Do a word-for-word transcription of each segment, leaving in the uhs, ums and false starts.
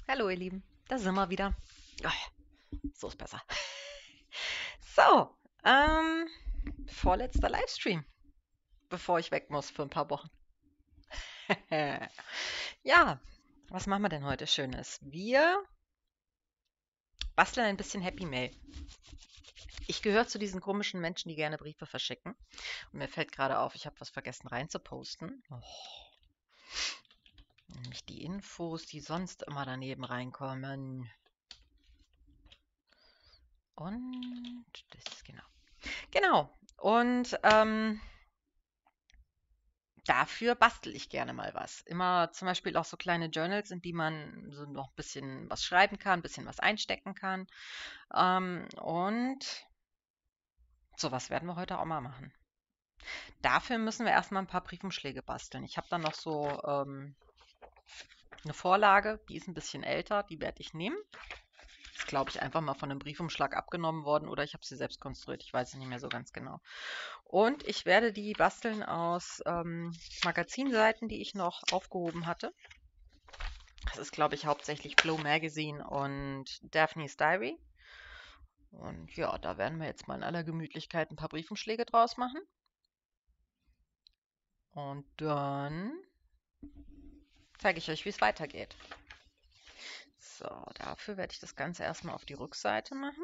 Hallo ihr Lieben, da sind wir wieder. Ah, so ist besser. So, ähm, vorletzter Livestream, bevor ich weg muss für ein paar Wochen. Ja, was machen wir denn heute Schönes? Wir basteln ein bisschen Happy Mail. Ich gehöre zu diesen komischen Menschen, die gerne Briefe verschicken. Und mir fällt gerade auf, ich habe was vergessen reinzuposten. Oh, nämlich die Infos, die sonst immer daneben reinkommen. Und das, genau. Genau. Und ähm, dafür bastel ich gerne mal was. Immer zum Beispiel auch so kleine Journals, in die man so noch ein bisschen was schreiben kann, ein bisschen was einstecken kann. Ähm, und sowas werden wir heute auch mal machen. Dafür müssen wir erstmal ein paar Briefumschläge basteln. Ich habe dann noch so ähm, eine Vorlage, die ist ein bisschen älter, die werde ich nehmen. Ist, glaube ich, einfach mal von einem Briefumschlag abgenommen worden oder ich habe sie selbst konstruiert. Ich weiß es nicht mehr so ganz genau. Und ich werde die basteln aus ähm, Magazinseiten, die ich noch aufgehoben hatte. Das ist, glaube ich, hauptsächlich Flow Magazine und Daphne's Diary. Und ja, da werden wir jetzt mal in aller Gemütlichkeit ein paar Briefumschläge draus machen. Und dann zeige ich euch, wie es weitergeht. So, dafür werde ich das Ganze erstmal auf die Rückseite machen.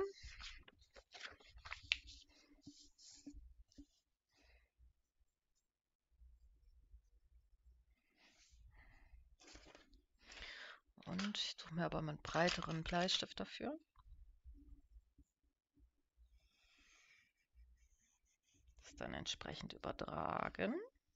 Und ich suche mir aber mal einen breiteren Bleistift dafür. Das dann entsprechend übertragen.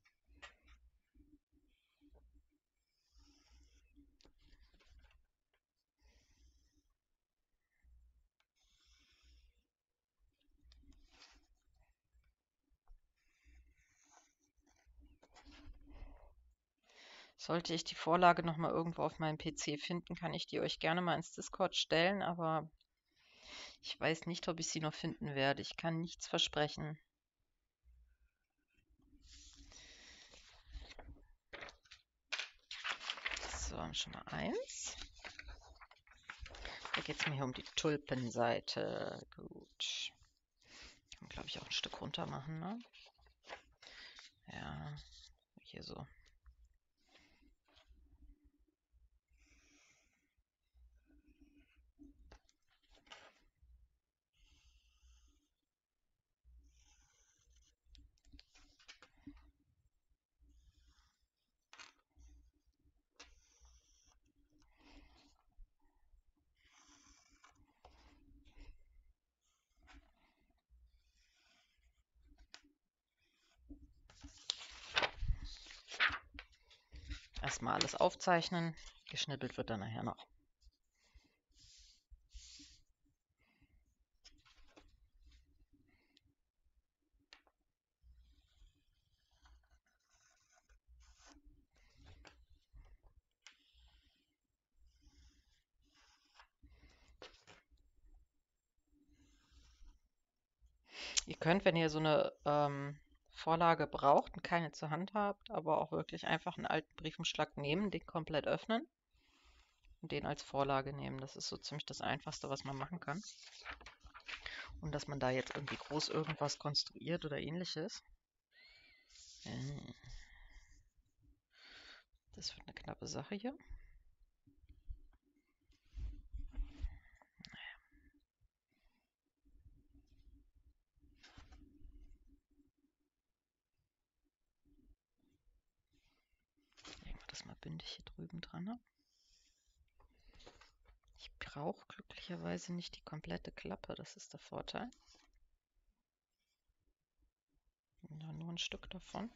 Sollte ich die Vorlage nochmal irgendwo auf meinem P C finden, kann ich die euch gerne mal ins Discord stellen, aber ich weiß nicht, ob ich sie noch finden werde. Ich kann nichts versprechen. So, haben schon mal eins. Da geht es mir hier um die Tulpenseite. Gut. Kann man, glaube ich, auch ein Stück runter machen, ne? Ja, hier so. Erstmal alles aufzeichnen. Geschnippelt wird dann nachher noch. Ihr könnt, wenn ihr so eine ähm, Vorlage braucht und keine zur Hand habt, aber auch wirklich einfach einen alten Briefumschlag nehmen, den komplett öffnen und den als Vorlage nehmen. Das ist so ziemlich das Einfachste, was man machen kann. Und dass man da jetzt irgendwie groß irgendwas konstruiert oder ähnliches. Äh, Das wird eine knappe Sache hier. Legen wir das mal bündig hier drüben dran. Ne? Ich brauche glücklicherweise nicht die komplette Klappe, das ist der Vorteil. Ja, nur ein Stück davon.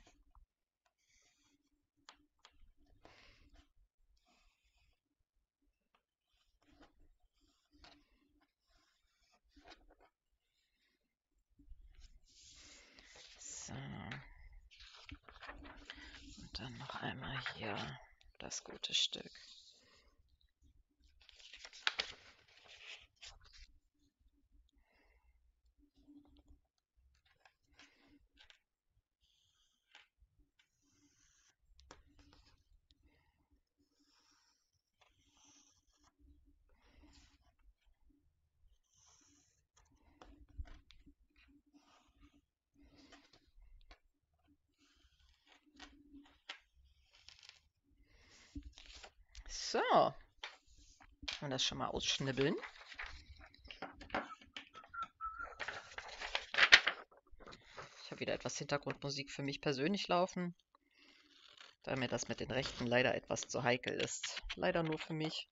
So. Und dann noch einmal hier das gute Stück. So, und das schon mal ausschnibbeln. Ich habe wieder etwas Hintergrundmusik für mich persönlich laufen, da mir das mit den Rechten leider etwas zu heikel ist. Leider nur für mich.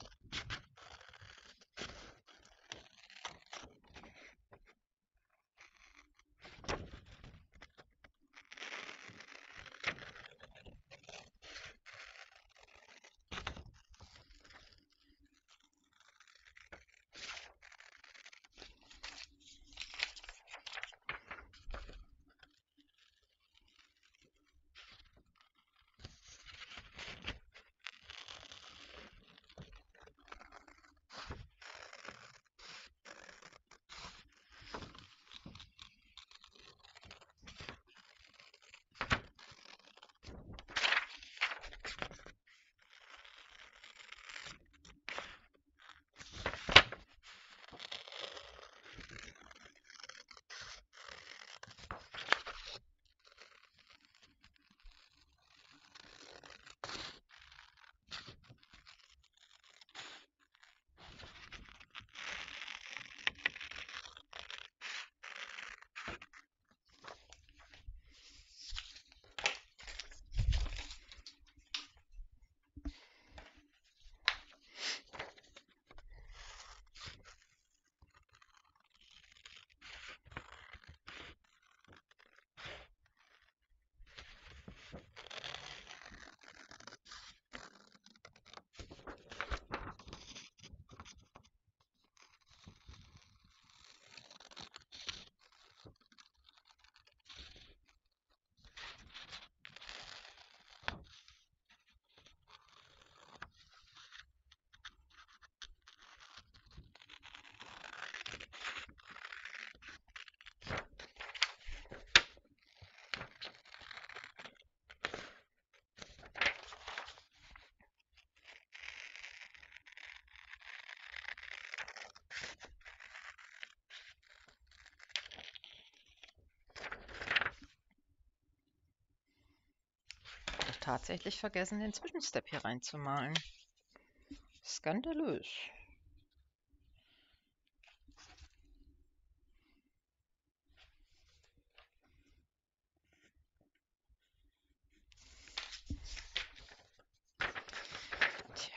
Ich habe tatsächlich vergessen, den Zwischenstep hier reinzumalen. Skandalös. Tja.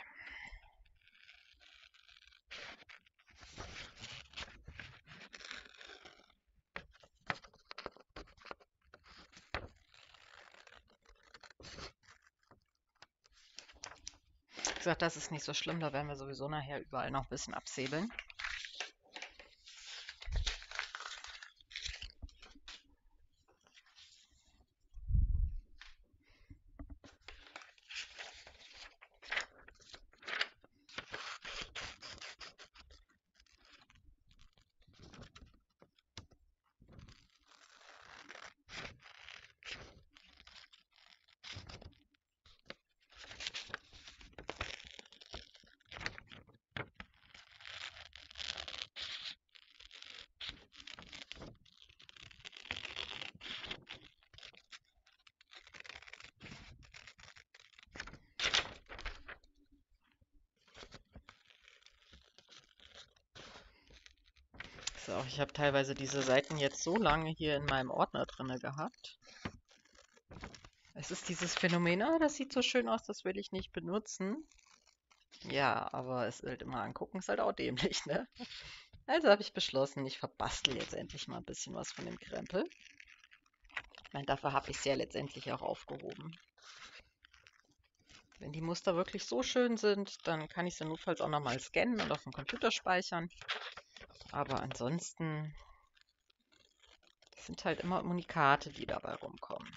Wie gesagt, das ist nicht so schlimm, da werden wir sowieso nachher überall noch ein bisschen absäbeln. So, ich habe teilweise diese Seiten jetzt so lange hier in meinem Ordner drinne gehabt. Es ist dieses Phänomen, ah, das sieht so schön aus, das will ich nicht benutzen. Ja, aber es halt immer angucken ist halt auch dämlich, ne? Also habe ich beschlossen, ich verbastel jetzt endlich mal ein bisschen was von dem Krempel. Ich meine, dafür habe ich es ja letztendlich auch aufgehoben. Wenn die Muster wirklich so schön sind, dann kann ich sie notfalls auch nochmal scannen und auf dem Computer speichern. Aber ansonsten sind halt immer Unikate, die dabei rumkommen.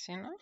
bisschen noch.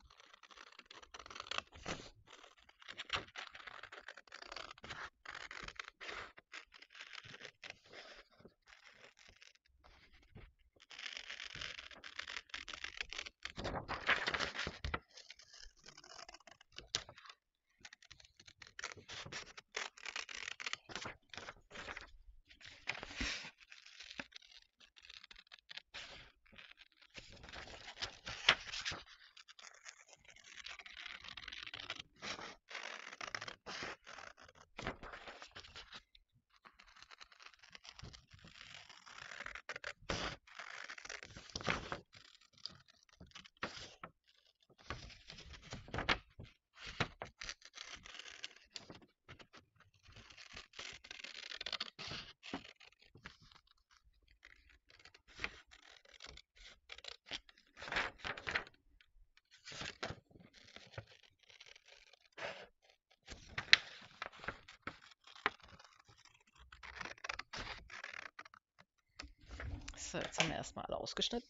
So, jetzt haben wir erstmal alle ausgeschnitten.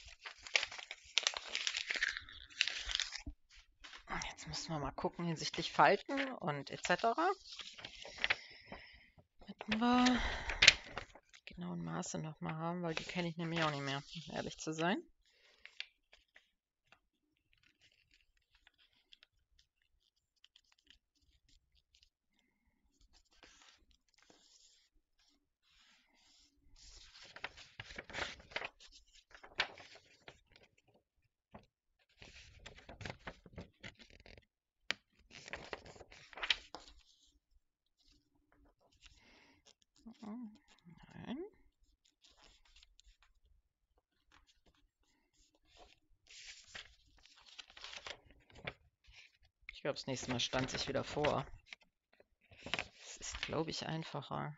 Jetzt müssen wir mal gucken hinsichtlich Falten und et cetera. Damit wir die genauen Maße nochmal haben, weil die kenne ich nämlich auch nicht mehr, um ehrlich zu sein. Nein. Ich glaube, das nächste Mal stand sich wieder vor. Das ist, glaube ich, einfacher.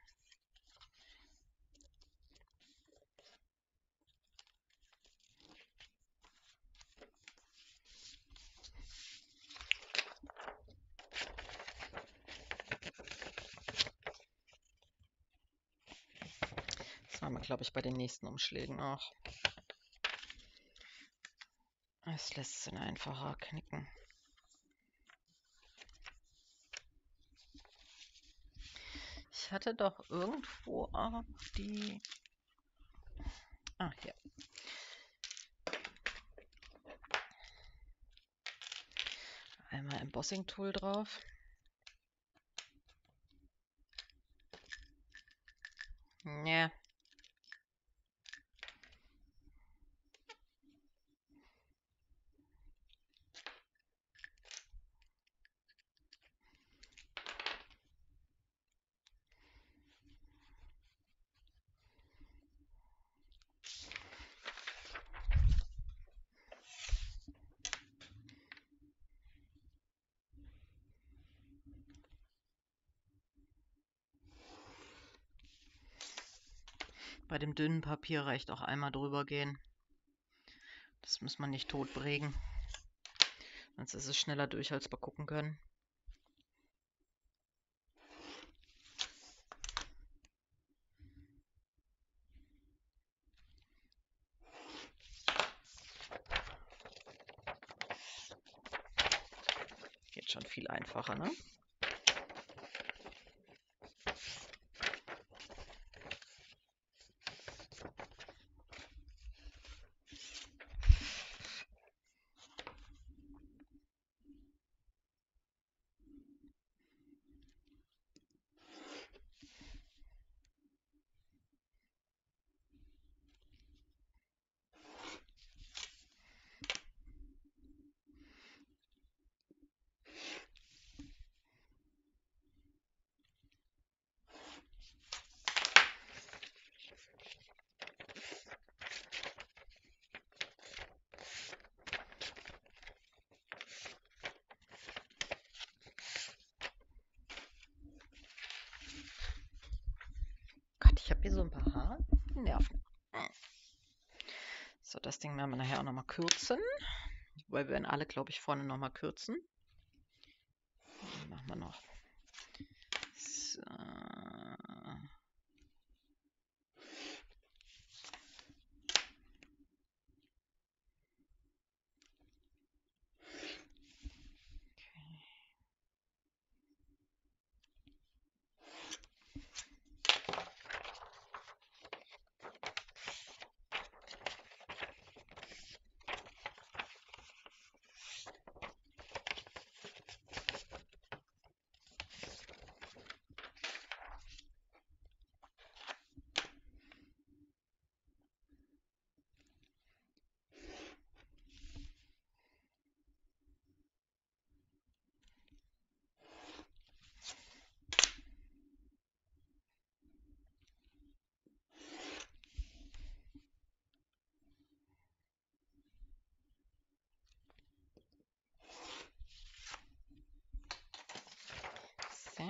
Das machen wir, glaube ich, bei den nächsten Umschlägen auch. Es lässt sich einfacher knicken. Ich hatte doch irgendwo auch die... Ah, hier. Einmal Embossing-Tool drauf. Ja. Bei dem dünnen Papier reicht auch einmal drüber gehen. Das muss man nicht totprägen. Sonst ist es schneller durch, als wir gucken können. Geht schon viel einfacher, ne? Gott, ich habe hier so ein paar Haarnerven. So, das Ding werden wir nachher auch nochmal kürzen. Weil wir werden alle, glaube ich, vorne nochmal kürzen. Dann machen wir noch. So.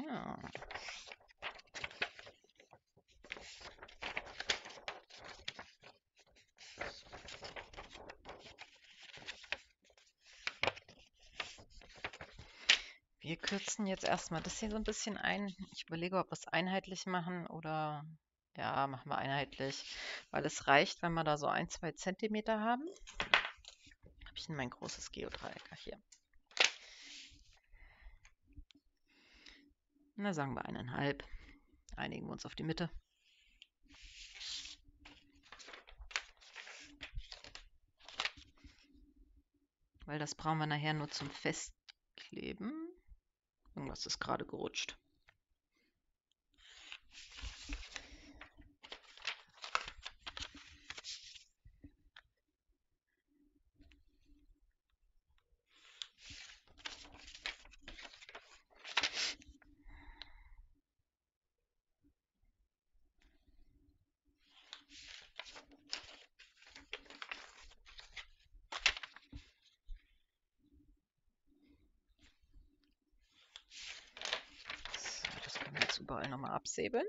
Ja. Wir kürzen jetzt erstmal das hier so ein bisschen ein. Ich überlege, ob wir es einheitlich machen oder ja, machen wir einheitlich, weil es reicht, wenn wir da so ein, zwei Zentimeter haben. Habe ich denn mein großes Geodreieck? Ach, hier. Na, sagen wir eineinhalb. Einigen wir uns auf die Mitte. Weil das brauchen wir nachher nur zum Festkleben. Irgendwas ist gerade gerutscht. So, das können wir jetzt überall nochmal absäbeln.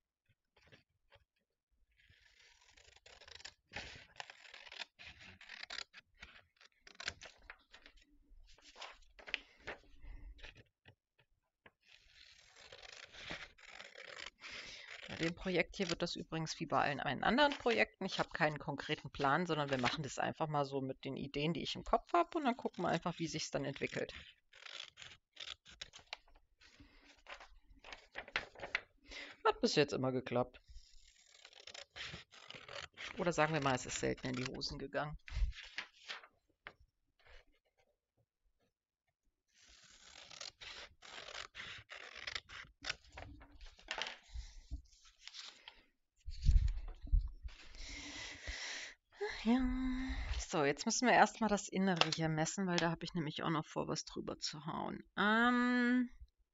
Bei dem Projekt hier wird das übrigens wie bei allen allen anderen Projekten. Ich habe keinen konkreten Plan, sondern wir machen das einfach mal so mit den Ideen, die ich im Kopf habe, und dann gucken wir einfach, wie sich es dann entwickelt. Hat bis jetzt immer geklappt. Oder sagen wir mal, es ist selten in die Hosen gegangen. Ja. So, jetzt müssen wir erstmal das Innere hier messen, weil da habe ich nämlich auch noch vor, was drüber zu hauen. Ähm,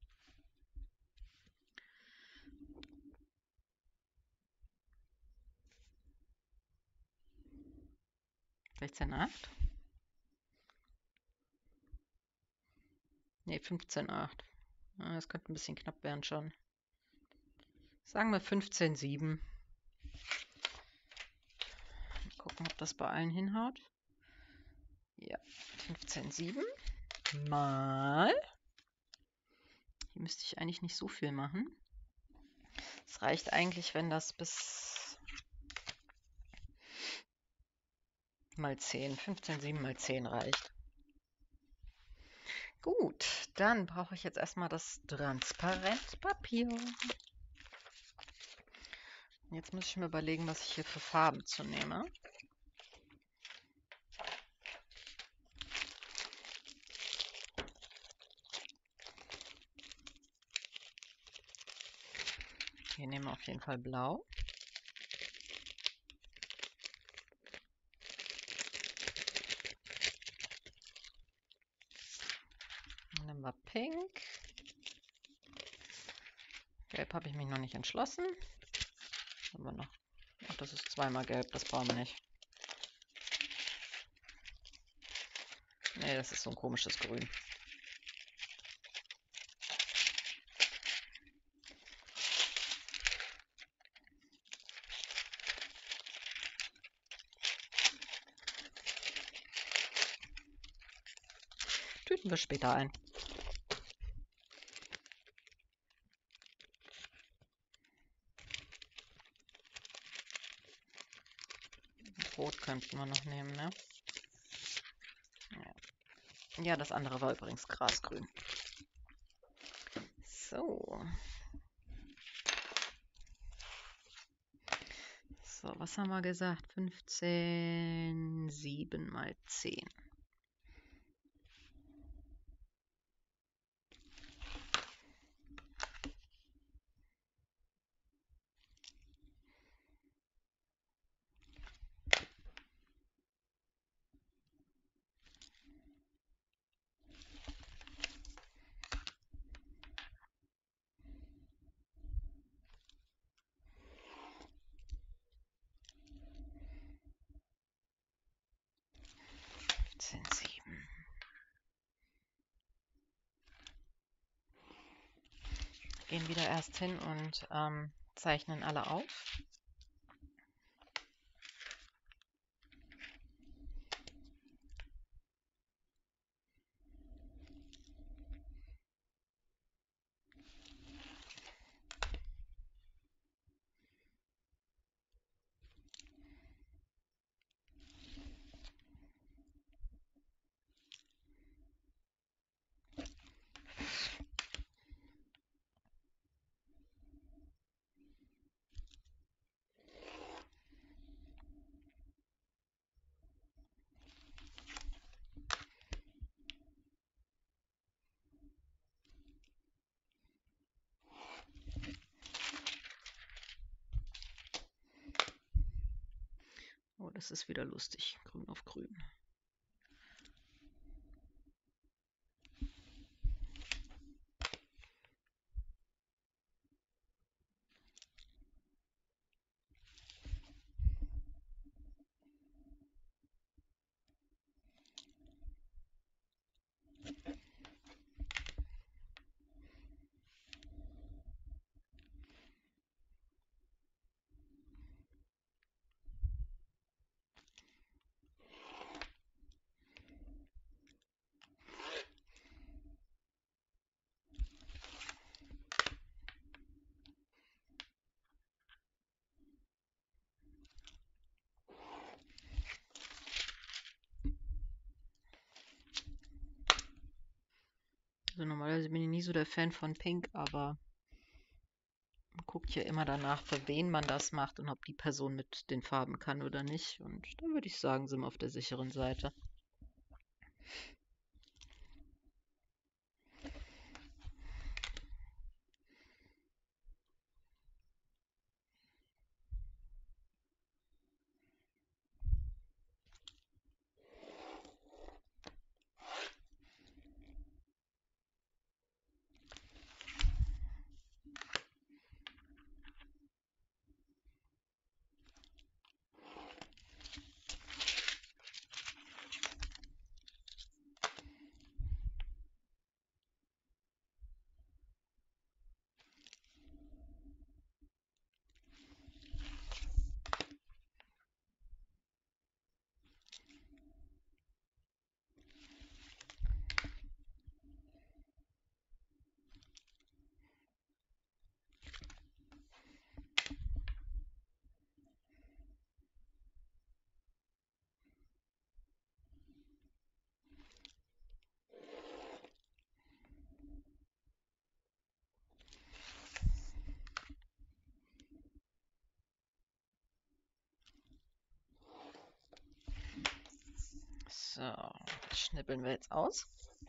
sechzehn Komma acht? Ne, fünfzehn Komma acht. Ah, das könnte ein bisschen knapp werden schon. Sagen wir fünfzehn Komma sieben. Gucken, ob das bei allen hinhaut. Ja, fünfzehn Komma sieben mal. Hier müsste ich eigentlich nicht so viel machen. Es reicht eigentlich, wenn das bis mal zehn, fünfzehn Komma sieben mal zehn reicht. Gut, dann brauche ich jetzt erstmal das Transparentpapier. Jetzt muss ich mir überlegen, was ich hier für Farben zu nehme. Hier nehmen wir auf jeden Fall blau. Dann nehmen wir pink. Gelb habe ich mich noch nicht entschlossen. Aber noch. Ach, das ist zweimal gelb, das brauchen wir nicht. Nee, das ist so ein komisches Grün. Tüten wir später ein. Rot könnten wir noch nehmen, ne? Ja, ja, das andere war übrigens grasgrün. So. So, was haben wir gesagt? fünfzehn Komma sieben mal zehn. gehen wieder erst hin und ähm, zeichnen alle auf. Oh, das ist wieder lustig. Grün auf grün. Also normalerweise bin ich nie so der Fan von Pink, aber man guckt ja immer danach, für wen man das macht und ob die Person mit den Farben kann oder nicht. Und da würde ich sagen, sind wir auf der sicheren Seite. So, das schnippeln wir jetzt aus.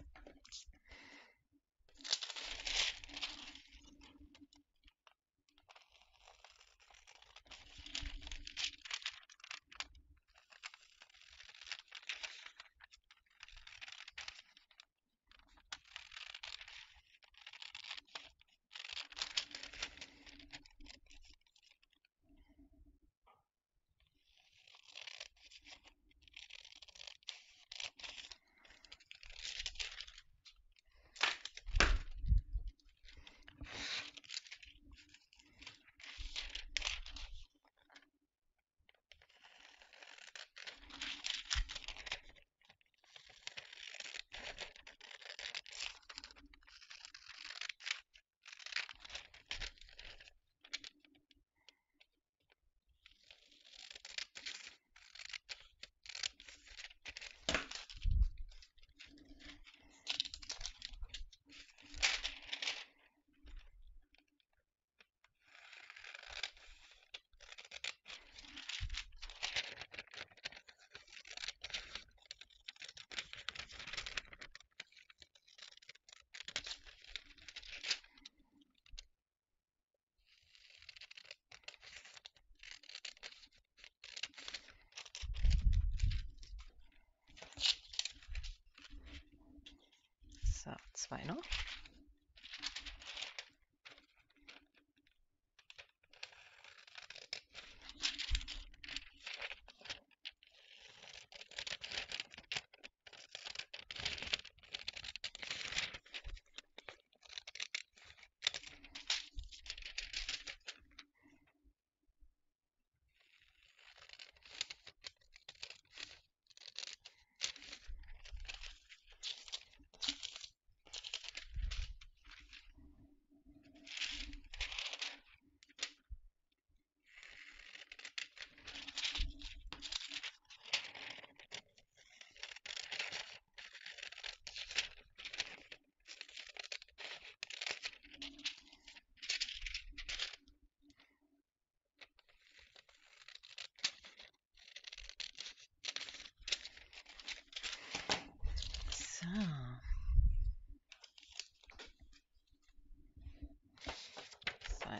So, zwei noch.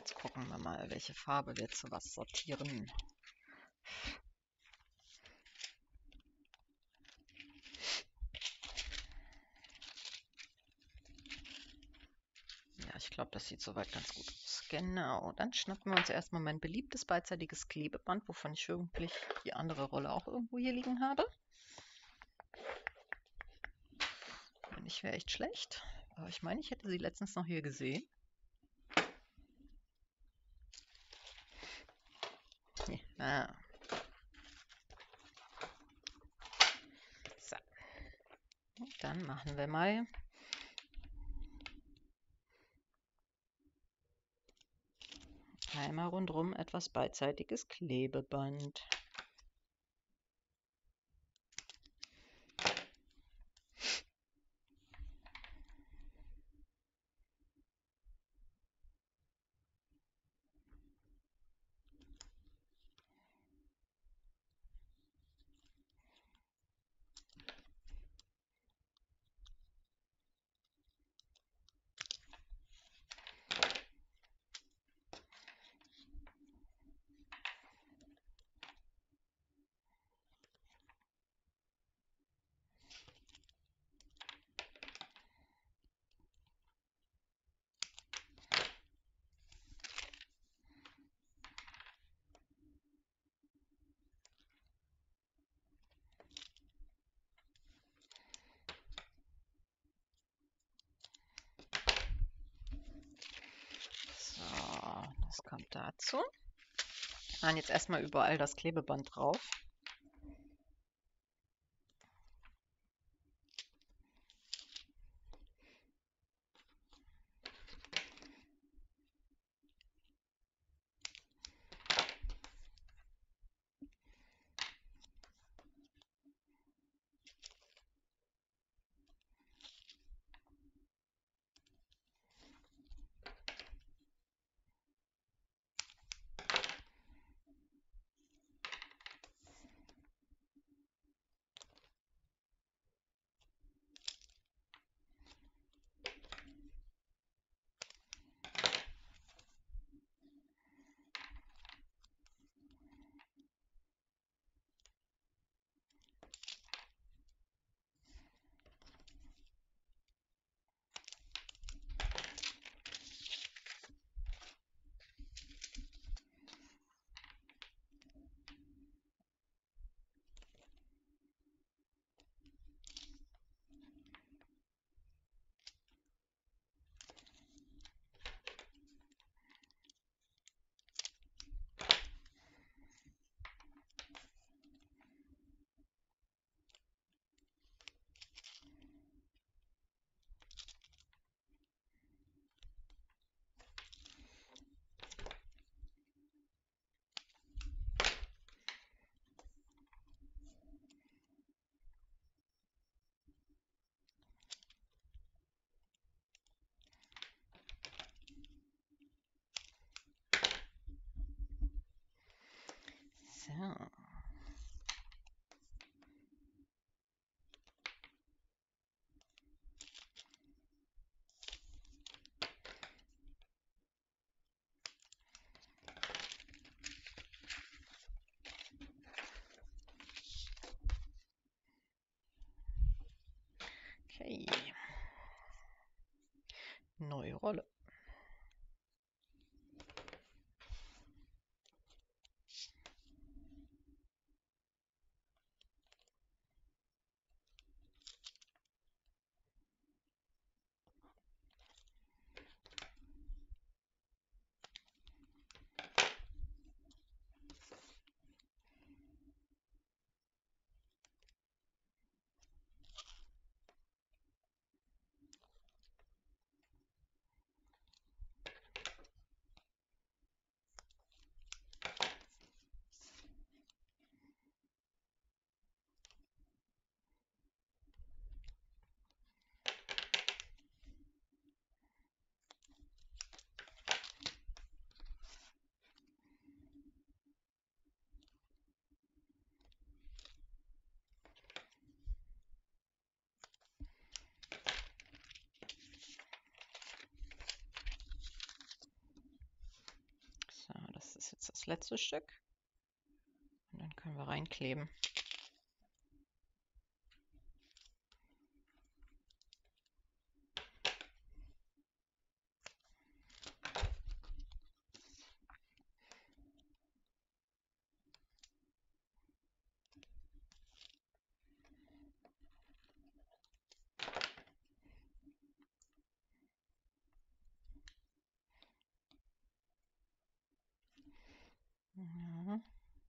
Jetzt gucken wir mal, welche Farbe wir zu was sortieren. Ja, ich glaube, das sieht soweit ganz gut aus. Genau, dann schnappen wir uns erstmal mein beliebtes beidseitiges Klebeband, wovon ich wirklich die andere Rolle auch irgendwo hier liegen habe. Wenn nicht, wäre echt schlecht. Aber ich meine, ich hätte sie letztens noch hier gesehen. Hier. Ah. So. Und dann machen wir mal einmal rundherum etwas beidseitiges Klebeband. So, das kommt dazu. Wir machen jetzt erstmal überall das Klebeband drauf. So. Okay. Neue Rolle. letzte Stück. Und dann können wir reinkleben. Ja.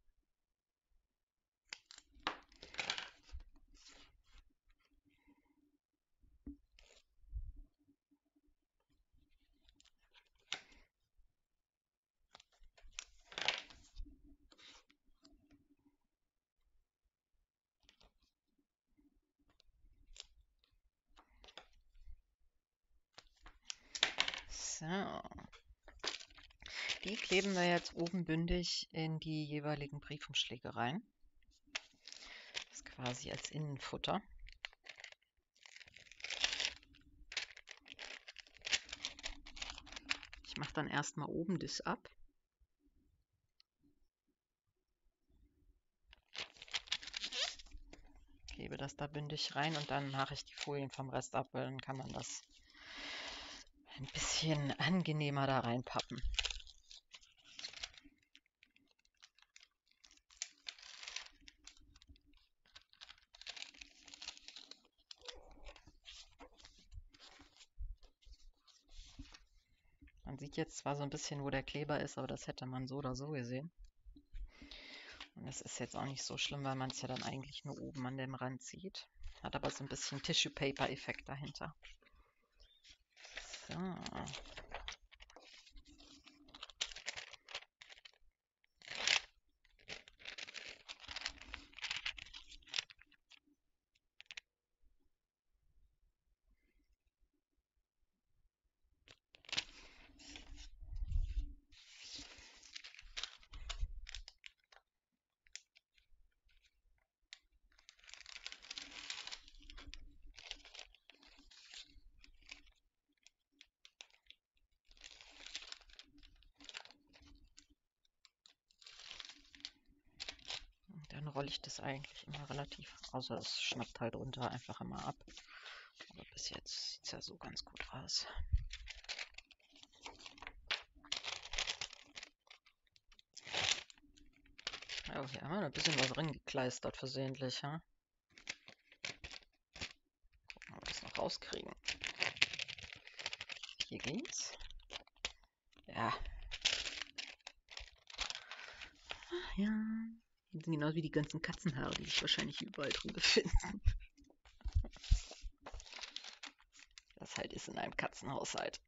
So. Die kleben wir jetzt oben bündig in die jeweiligen Briefumschläge rein. Das ist quasi als Innenfutter. Ich mache dann erstmal oben das ab. Klebe das da bündig rein und dann mache ich die Folien vom Rest ab, weil dann kann man das ein bisschen angenehmer da reinpappen. Man sieht jetzt zwar so ein bisschen, wo der Kleber ist, aber das hätte man so oder so gesehen. Und das ist jetzt auch nicht so schlimm, weil man es ja dann eigentlich nur oben an dem Rand sieht. Hat aber so ein bisschen Tissue-Paper-Effekt dahinter. So. Dann rolle ich das eigentlich immer relativ, außer es schnappt halt runter, einfach immer ab. Aber bis jetzt sieht es ja so ganz gut aus. Oh, hier haben wir ein bisschen was reingekleistert versehentlich, ja? Gucken, ob wir das noch rauskriegen. Hier ging's. Ja. Ja. Die sind genauso wie die ganzen Katzenhaare, die sich wahrscheinlich überall drin befinden. Das halt ist in einem Katzenhaushalt.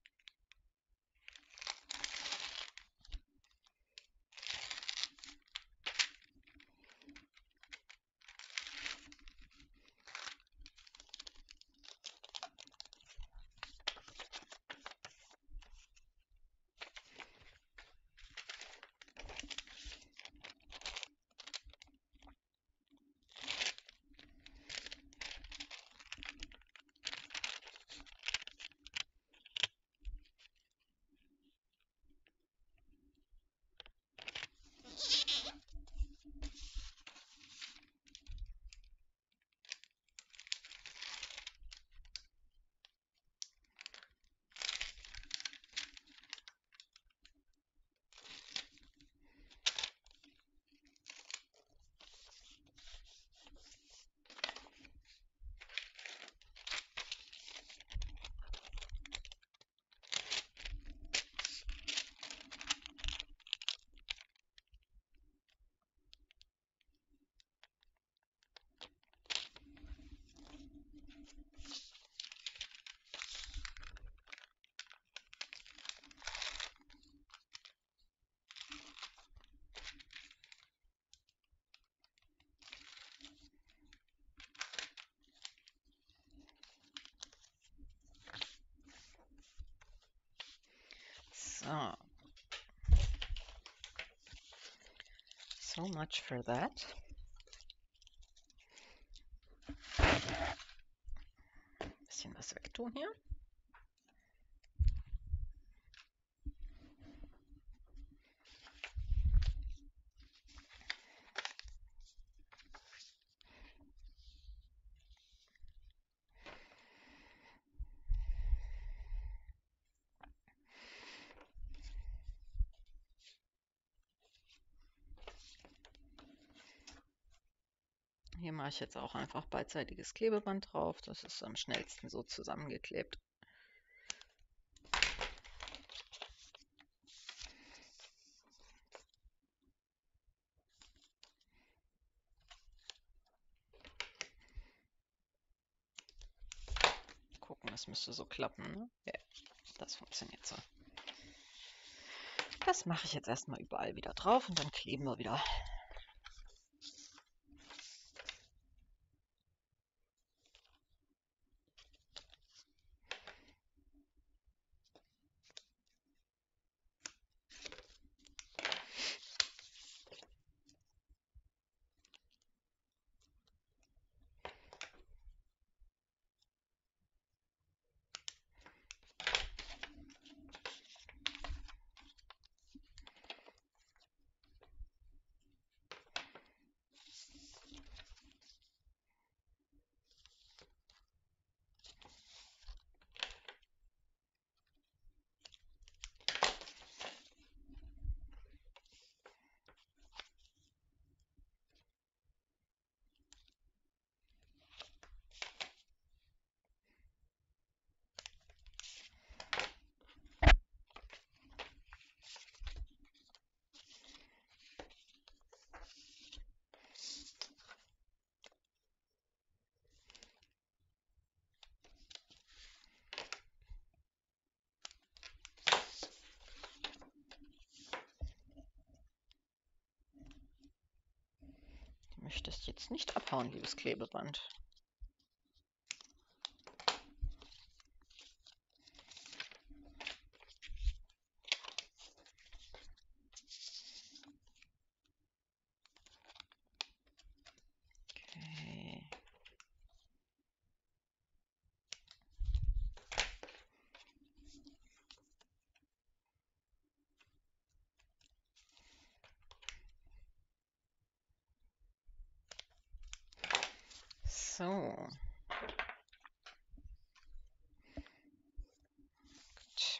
So. So much for that. Bisschen was wegtun hier. Hier mache ich jetzt auch einfach beidseitiges Klebeband drauf. Das ist am schnellsten so zusammengeklebt. Gucken, das müsste so klappen, ne? Ja, das funktioniert so. Das mache ich jetzt erstmal überall wieder drauf und dann kleben wir wieder. Du möchtest jetzt nicht abhauen, liebes Klebeband. Okay. So. Gut.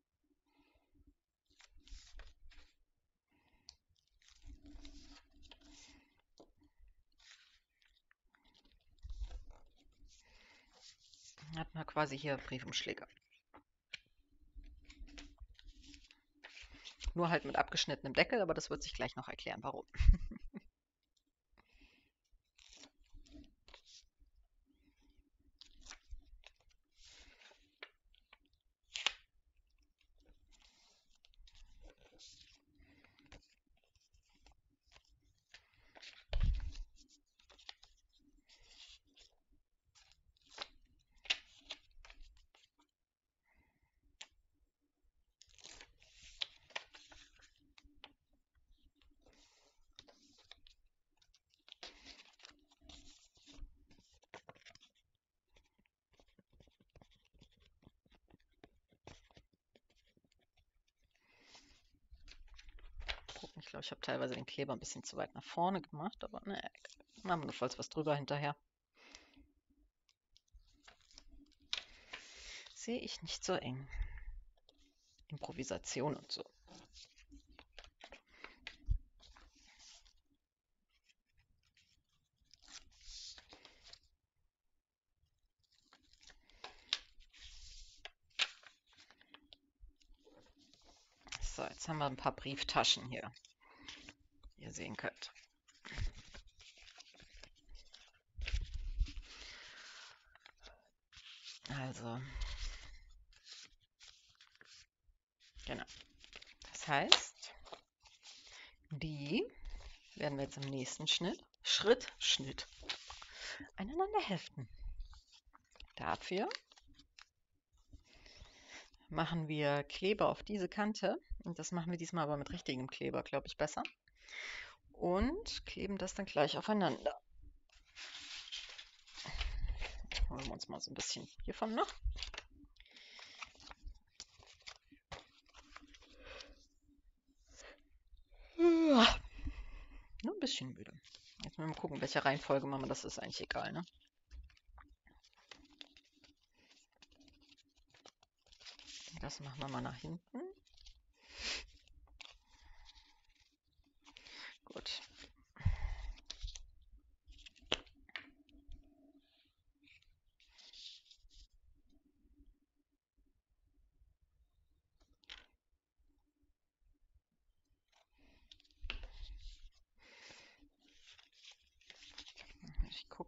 Hat man quasi hier Briefumschläge. Nur halt mit abgeschnittenem Deckel, aber das wird sich gleich noch erklären, warum. Ich glaube, ich habe teilweise den Kleber ein bisschen zu weit nach vorne gemacht, aber naja, machen wir notfalls was drüber hinterher. Sehe ich nicht so eng. Improvisation und so. So, jetzt haben wir ein paar Brieftaschen hier, wie ihr sehen könnt. Also, genau. Das heißt, die werden wir jetzt im nächsten Schnitt, Schritt, Schnitt, aneinander heften. Dafür machen wir Kleber auf diese Kante. Und das machen wir diesmal aber mit richtigem Kleber, glaube ich, besser. Und kleben das dann gleich aufeinander. Holen wir uns mal so ein bisschen hiervon noch. Nur ein bisschen müde. Jetzt mal gucken, welche Reihenfolge machen wir. Das ist eigentlich egal, ne? Das machen wir mal nach hinten. Gut.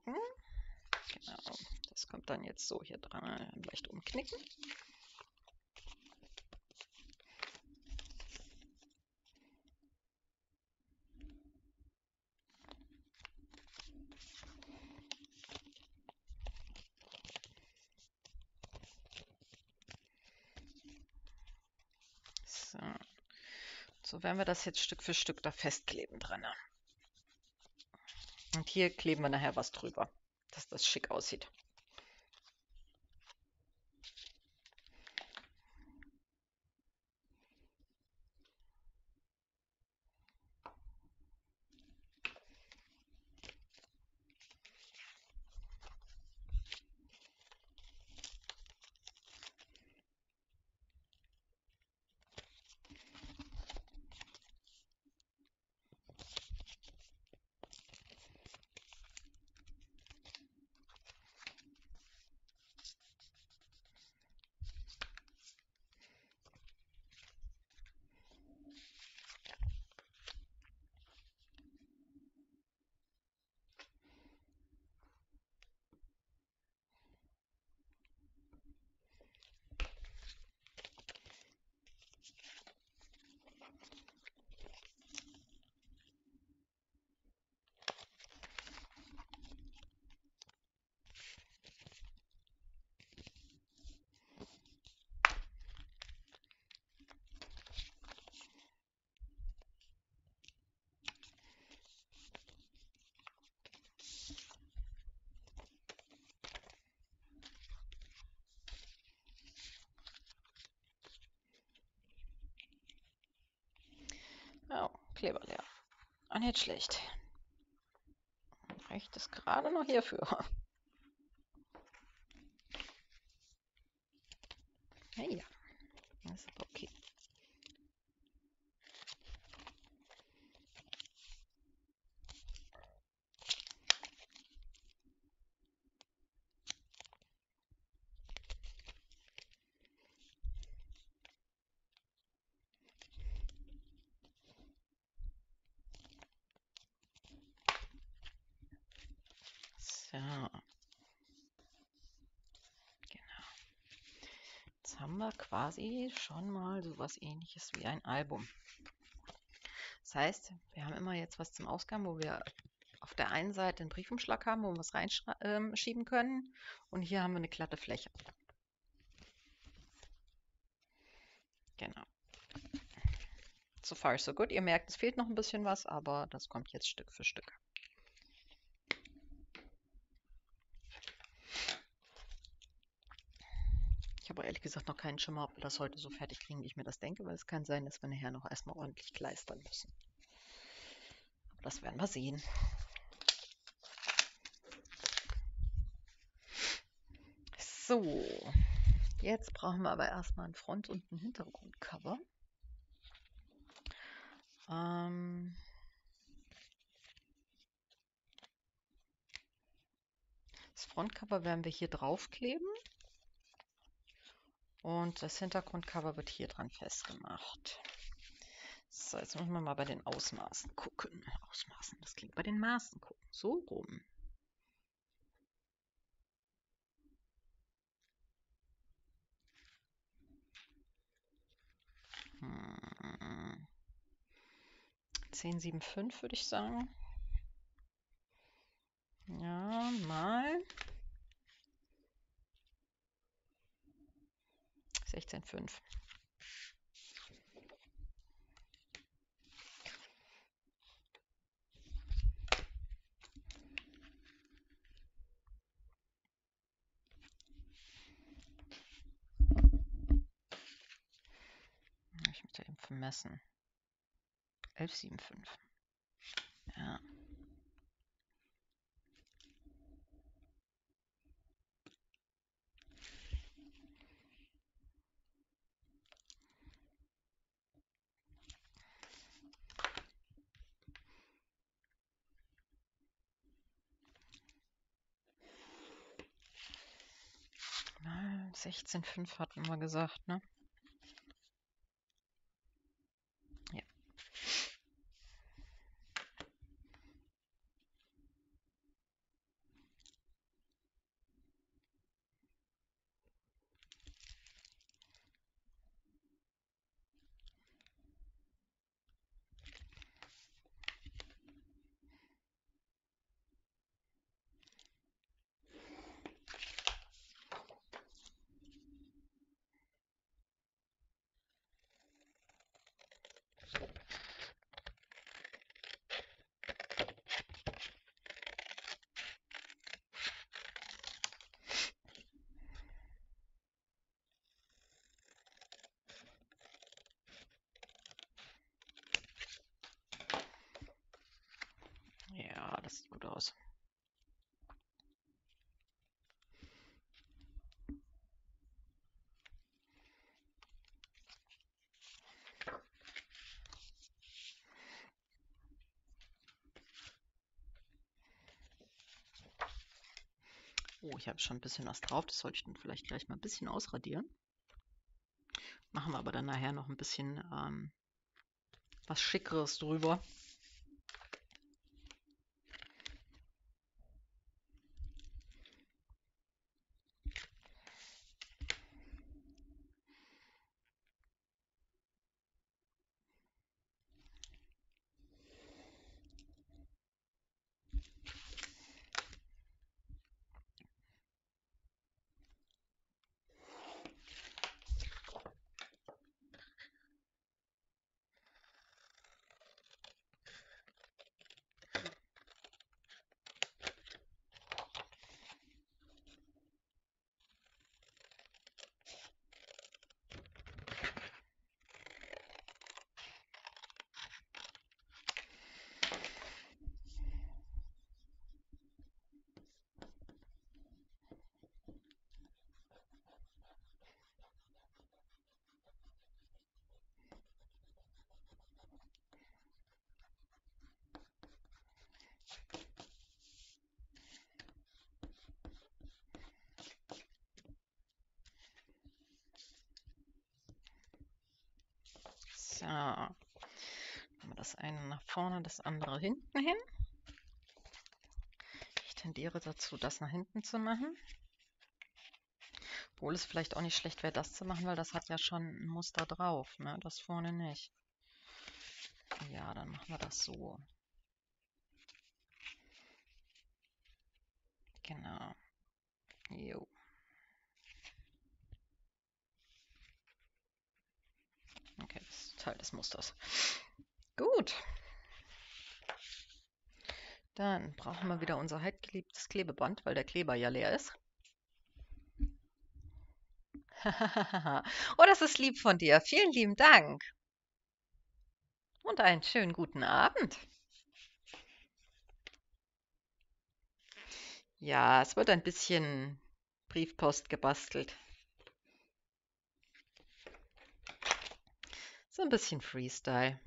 umknicken. Genau, das kommt dann jetzt so hier dran, leicht umknicken. So. So werden wir das jetzt Stück für Stück da festkleben dran. Und hier kleben wir nachher was drüber, dass das schick aussieht. Oh, Kleber leer. Ah, nicht schlecht. Reicht es gerade noch hierfür? Naja, das ist aber okay. So. Genau. Jetzt haben wir quasi schon mal so was Ähnliches wie ein Album. Das heißt, wir haben immer jetzt was zum Ausgang, wo wir auf der einen Seite einen Briefumschlag haben, wo wir was reinschieben können. Und hier haben wir eine glatte Fläche. Genau. So far so good. Ihr merkt, es fehlt noch ein bisschen was, aber das kommt jetzt Stück für Stück. Ich habe ehrlich gesagt noch keinen Schimmer, ob wir das heute so fertig kriegen, wie ich mir das denke, weil es kann sein, dass wir nachher noch erstmal ordentlich kleistern müssen. Aber das werden wir sehen. So, jetzt brauchen wir aber erstmal ein Front- und ein Hintergrundcover. Ähm das Frontcover werden wir hier draufkleben. Und das Hintergrundcover wird hier dran festgemacht. So, jetzt müssen wir mal bei den Ausmaßen gucken. Ausmaßen, das klingt bei den Maßen gucken. So rum. Hm. zehn Komma fünfundsiebzig würde ich sagen. Ja, mal sechzehn Komma fünf. Ich muss da eben vermessen. elf Komma fünfundsiebzig. Ja. Mal sechzehn Komma fünf hatten wir gesagt, ne? Ja. sieht gut aus. Oh, ich habe schon ein bisschen was drauf. Das sollte ich dann vielleicht gleich mal ein bisschen ausradieren. Machen wir aber dann nachher noch ein bisschen ähm, was Schickeres drüber. So, machen wir das eine nach vorne, das andere hinten hin. Ich tendiere dazu, das nach hinten zu machen. Obwohl es vielleicht auch nicht schlecht wäre, das zu machen, weil das hat ja schon ein Muster drauf, ne? Das vorne nicht. Ja, dann machen wir das so. Genau. Jo. Okay, das ist Teil des Musters. Gut. Dann brauchen wir wieder unser heißgeliebtes Klebeband, weil der Kleber ja leer ist. Oh, das ist lieb von dir. Vielen lieben Dank. Und einen schönen guten Abend. Ja, es wird ein bisschen Briefpost gebastelt. So ein bisschen Freestyle.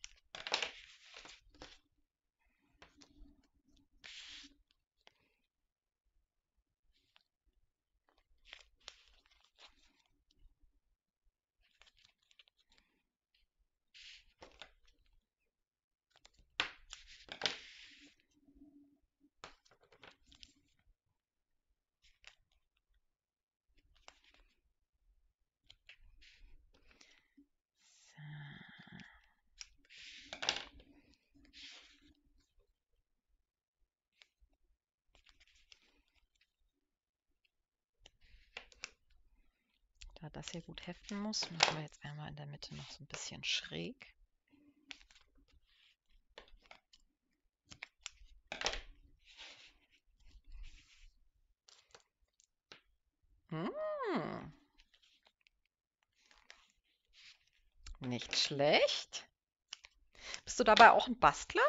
Da das hier gut heften muss, machen wir jetzt einmal in der Mitte noch so ein bisschen schräg. Hm. Nicht schlecht. Bist du dabei auch ein Bastler?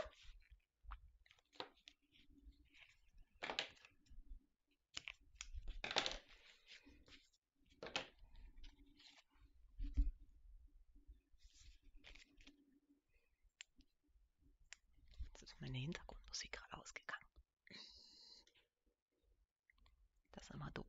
Jetzt ist meine Hintergrundmusik gerade ausgegangen. Das ist immer doof.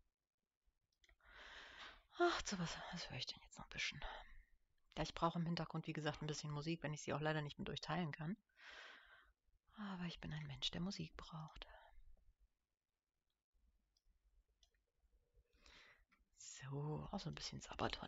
Ach, so was, was höre ich denn jetzt noch ein bisschen? Ja, ich brauche im Hintergrund, wie gesagt, ein bisschen Musik, wenn ich sie auch leider nicht mit euch teilen kann. Aber ich bin ein Mensch, der Musik braucht. So, auch so ein bisschen Sabaton.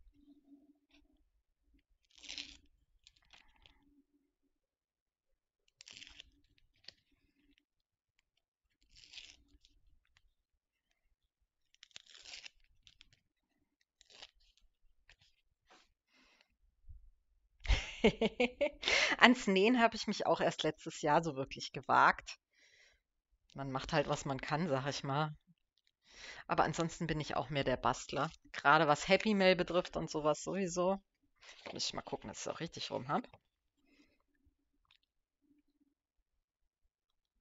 Ans Nähen habe ich mich auch erst letztes Jahr so wirklich gewagt. Man macht halt, was man kann, sag ich mal. Aber ansonsten bin ich auch mehr der Bastler. Gerade was Happy Mail betrifft und sowas sowieso. Muss ich mal gucken, dass ich es auch richtig rum habe.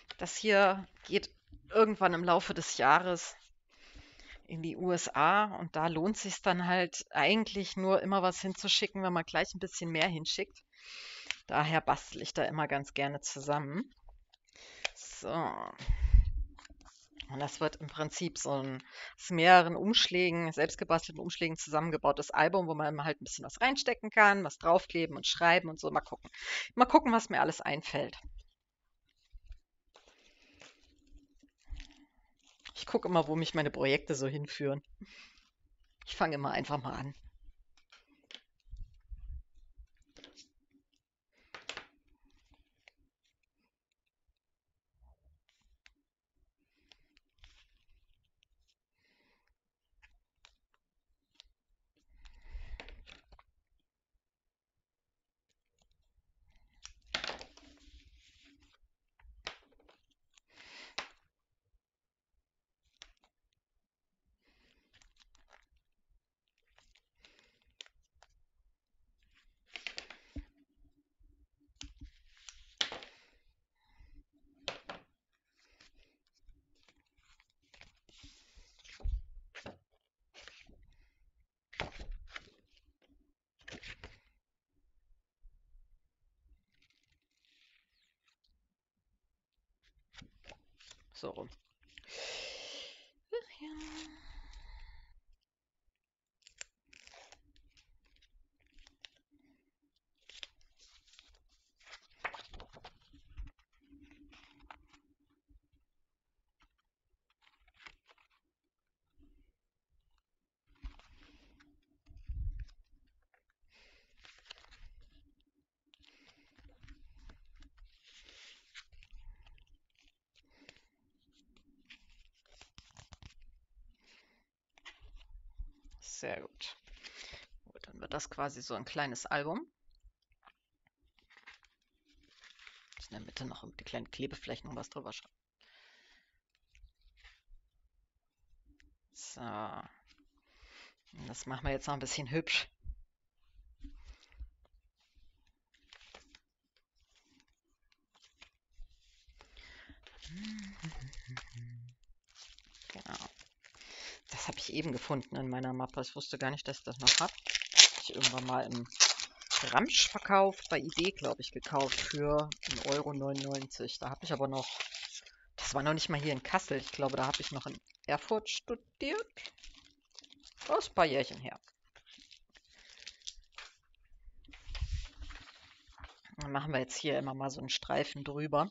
Das hier geht irgendwann im Laufe des Jahres in die U S A und da lohnt sich dann halt eigentlich nur immer was hinzuschicken, wenn man gleich ein bisschen mehr hinschickt. Daher bastel ich da immer ganz gerne zusammen. So. Und das wird im Prinzip so ein aus mehreren Umschlägen, selbstgebastelten Umschlägen zusammengebautes Album, wo man halt ein bisschen was reinstecken kann, was draufkleben und schreiben und so. Mal gucken. Mal gucken, was mir alles einfällt. Ich gucke immer, wo mich meine Projekte so hinführen. Ich fange immer einfach mal an. So rum. Sehr gut. Gut, dann wird das quasi so ein kleines Album. In der Mitte noch die kleinen Klebeflächen und was drüber schreiben. So. Das machen wir jetzt noch ein bisschen hübsch. Genau. Das habe ich eben gefunden in meiner Mappe. Ich wusste gar nicht, dass ich das noch habe. Habe ich irgendwann mal im Ramsch verkauft, bei eBay, glaube ich, gekauft für ein Euro neunundneunzig. Da habe ich aber noch, das war noch nicht mal hier in Kassel. Ich glaube, da habe ich noch in Erfurt studiert. Das ist ein paar Jährchen her. Dann machen wir jetzt hier immer mal so einen Streifen drüber.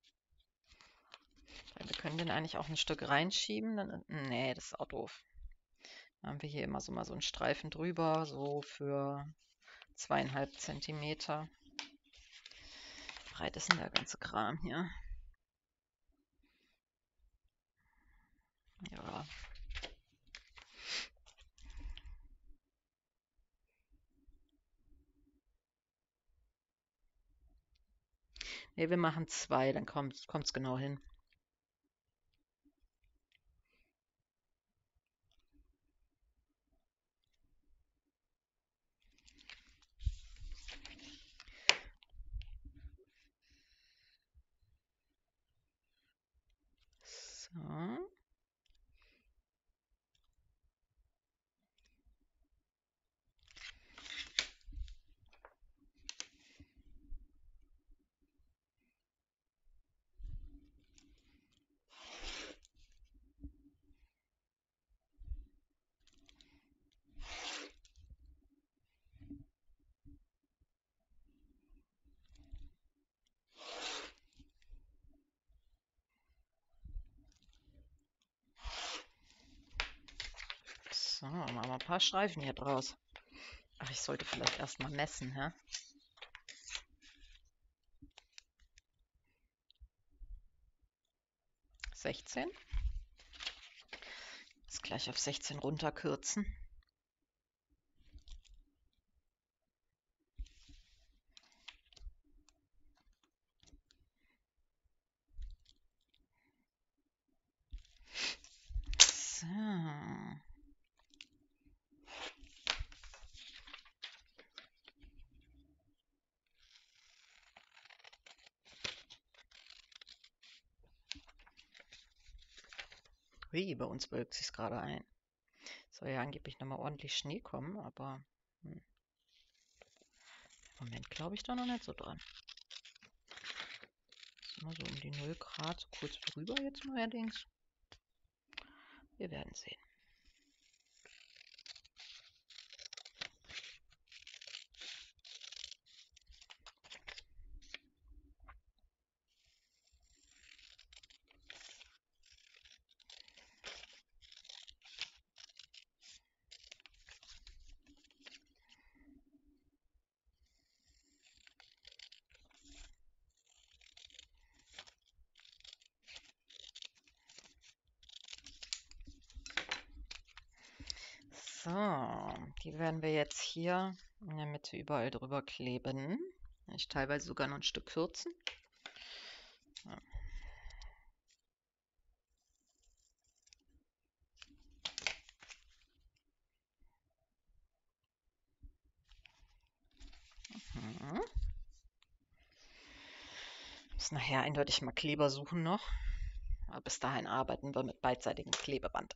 Weil wir können den eigentlich auch ein Stück reinschieben. Dann, nee, das ist auch doof. Dann haben wir hier immer so mal so einen Streifen drüber, so für zweieinhalb Zentimeter. Wie breit ist denn der ganze Kram hier? Ja. Ne, wir machen zwei, dann kommt es genau hin. So. So, machen wir ein paar Streifen hier draus. Ach, ich sollte vielleicht erstmal messen, ja? sechzehn. Jetzt gleich auf sechzehn runterkürzen. So. Hui, bei uns wölkt sich's gerade ein. Soll ja angeblich nochmal ordentlich Schnee kommen, aber hm, im Moment glaube ich da noch nicht so dran. Ist immer so um die null Grad, so kurz drüber jetzt neuerdings. Wir werden sehen. So, die werden wir jetzt hier in der Mitte überall drüber kleben. Ich teilweise sogar noch ein Stück kürzen. Ja. Mhm. Muss nachher eindeutig mal Kleber suchen noch. Aber bis dahin arbeiten wir mit beidseitigem Klebeband.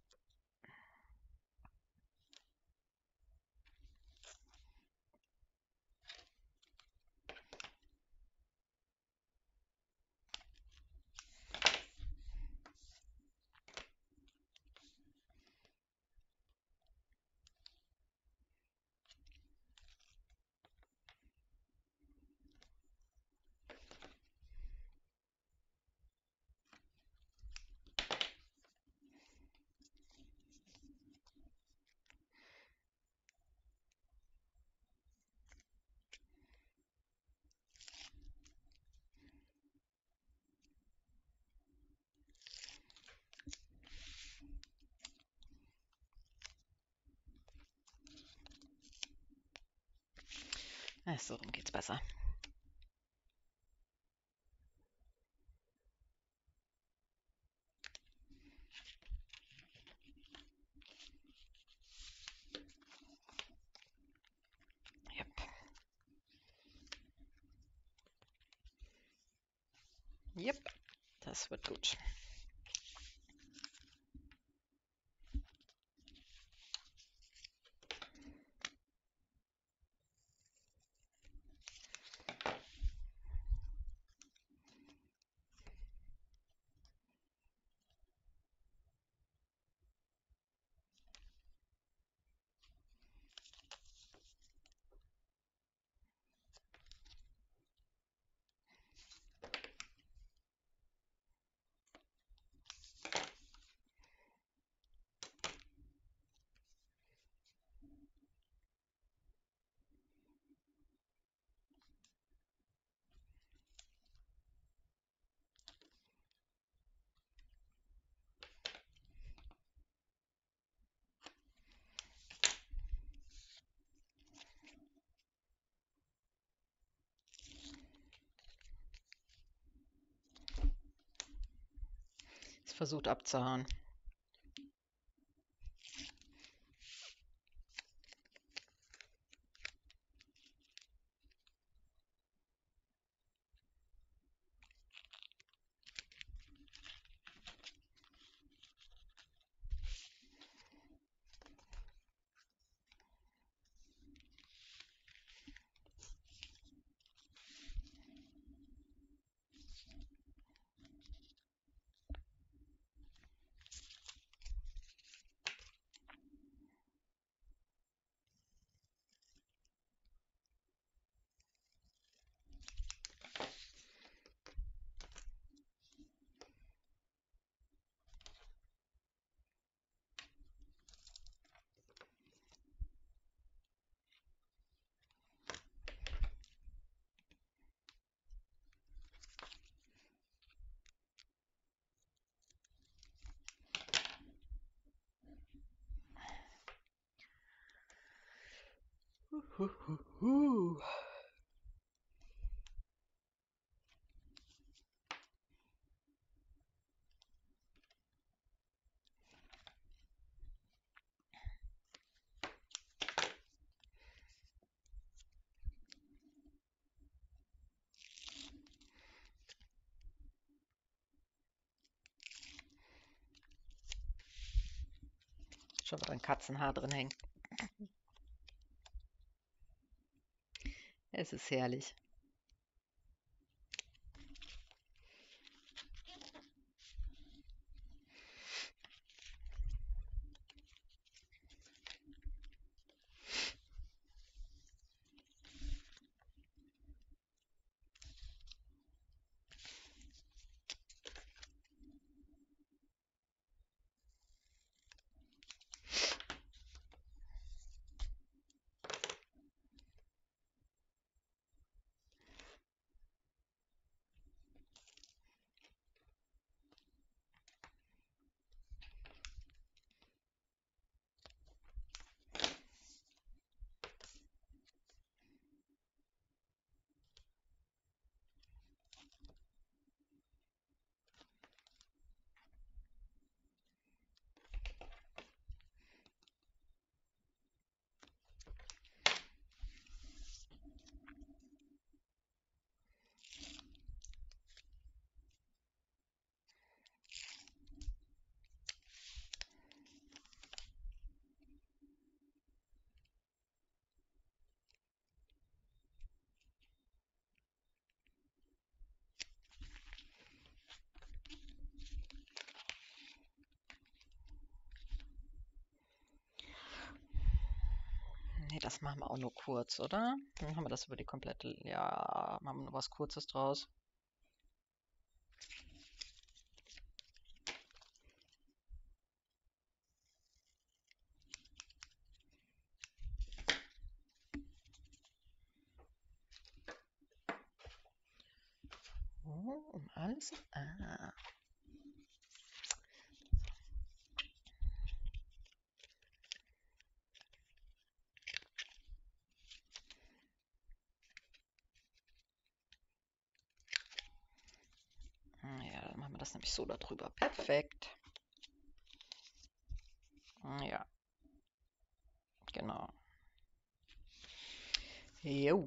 Ja, so rum geht's besser. Yep. Yep, das wird gut. Es versucht abzuhauen. Huhuhu. Schon wieder ein Katzenhaar drin hängen. Es ist herrlich. Nee, das machen wir auch nur kurz, oder? Dann haben wir das über die komplette... Ja, machen wir nur was Kurzes draus. Oh, um alles... Ah. Ja, dann machen wir das nämlich so darüber. Perfekt. Ja, genau. Jo.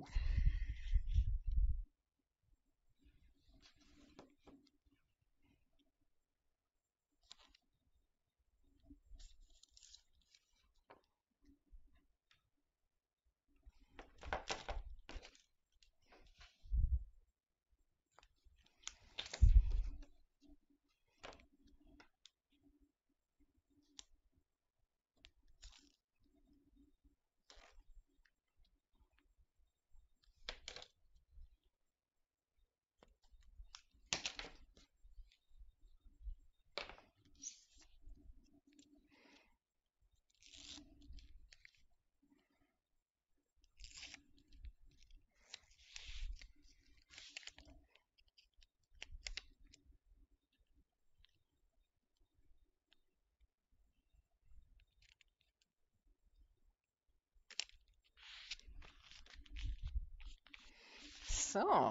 So.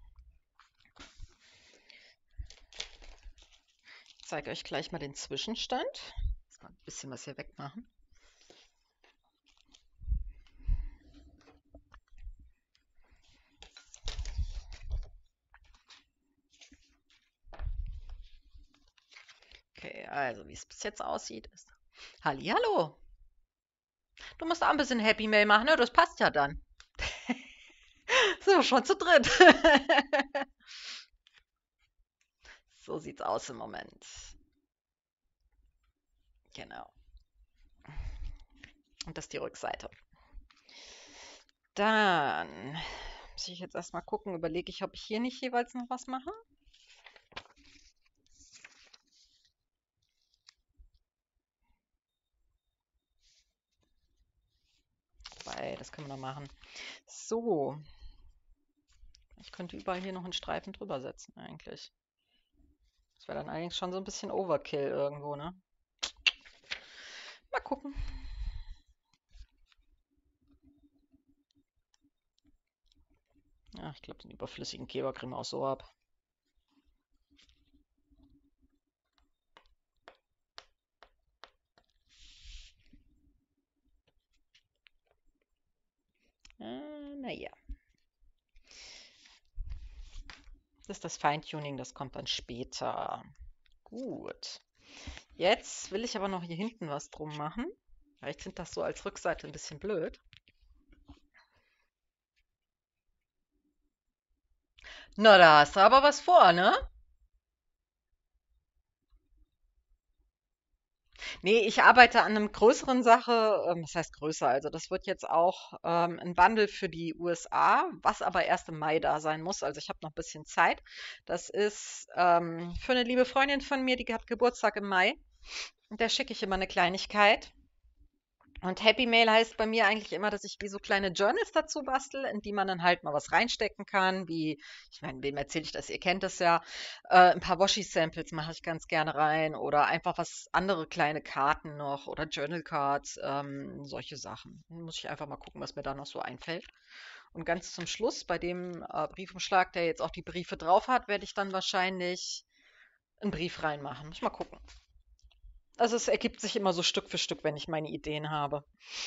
Ich zeige euch gleich mal den Zwischenstand. Jetzt mal ein bisschen was hier wegmachen. Okay, also wie es bis jetzt aussieht, ist... Hallihallo! Du musst auch ein bisschen Happy Mail machen, ne? Das passt ja dann. Sind wir schon zu dritt. So sieht's aus im Moment. Genau. Und das ist die Rückseite. Dann muss ich jetzt erstmal gucken, überlege ich, ob ich hier nicht jeweils noch was mache. Wobei, das können wir noch machen. So. Ich könnte überall hier noch einen Streifen drüber setzen, eigentlich. Das wäre dann eigentlich schon so ein bisschen Overkill irgendwo, ne? Mal gucken. Ja, ich glaube, den überflüssigen Kleber kriegen wir auch so ab. Äh, naja. Das ist das Feintuning, das kommt dann später. Gut. Jetzt will ich aber noch hier hinten was drum machen. Vielleicht sind das so als Rückseite ein bisschen blöd. Na, da hast du aber was vor, ne? Nee, ich arbeite an einem größeren Sache, ähm, das heißt größer, also das wird jetzt auch ähm, ein Bundle für die U S A, was aber erst im Mai da sein muss. Also ich habe noch ein bisschen Zeit. Das ist ähm, für eine liebe Freundin von mir, die hat Geburtstag im Mai. Und der schicke ich immer eine Kleinigkeit. Und Happy Mail heißt bei mir eigentlich immer, dass ich wie so kleine Journals dazu bastel, in die man dann halt mal was reinstecken kann, wie, ich meine, wem erzähle ich das? Ihr kennt das ja. Äh, ein paar Washi-Samples mache ich ganz gerne rein oder einfach was andere kleine Karten noch oder Journal Cards, ähm, solche Sachen. Muss ich einfach mal gucken, was mir da noch so einfällt. Und ganz zum Schluss, bei dem äh, Briefumschlag, der jetzt auch die Briefe drauf hat, werde ich dann wahrscheinlich einen Brief reinmachen. Muss ich mal gucken. Also es ergibt sich immer so Stück für Stück, wenn ich meine Ideen habe.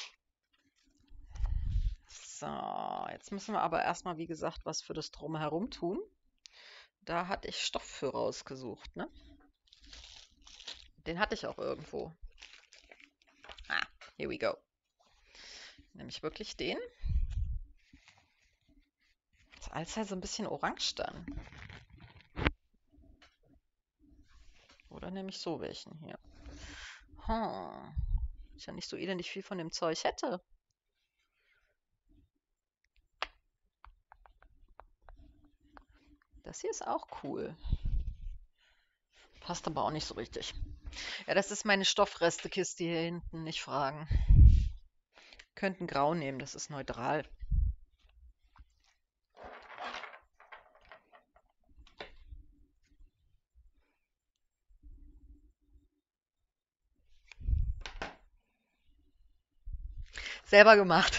So, jetzt müssen wir aber erstmal, wie gesagt, was für das Drumherum tun. Da hatte ich Stoff für rausgesucht, ne? Den hatte ich auch irgendwo. Ah, here we go. Nämlich wirklich den. Ist alles halt so ein bisschen orange dann. Oder nämlich so welchen hier. Hm. Ist ja nicht so elendig viel von dem Zeug hätte. Das hier ist auch cool. Passt aber auch nicht so richtig. Ja, das ist meine Stoffrestekiste hier hinten, nicht fragen. Könnten grau nehmen, das ist neutral. Selber gemacht.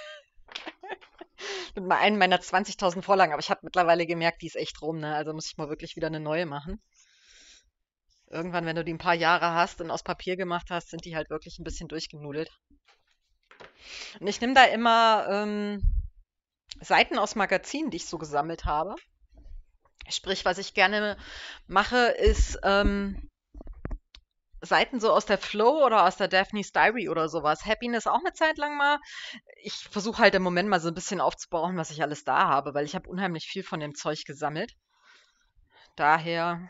Mit mal einen meiner zwanzigtausend Vorlagen, aber ich habe mittlerweile gemerkt, die ist echt rum, ne? Also muss ich mal wirklich wieder eine neue machen. Irgendwann, wenn du die ein paar Jahre hast und aus Papier gemacht hast, sind die halt wirklich ein bisschen durchgenudelt. Und ich nehme da immer ähm, Seiten aus Magazinen, die ich so gesammelt habe. Sprich, was ich gerne mache, ist ähm, Seiten so aus der Flow oder aus der Daphne's Diary oder sowas. Happiness auch eine Zeit lang mal. Ich versuche halt im Moment mal so ein bisschen aufzubauen, was ich alles da habe, weil ich habe unheimlich viel von dem Zeug gesammelt. Daher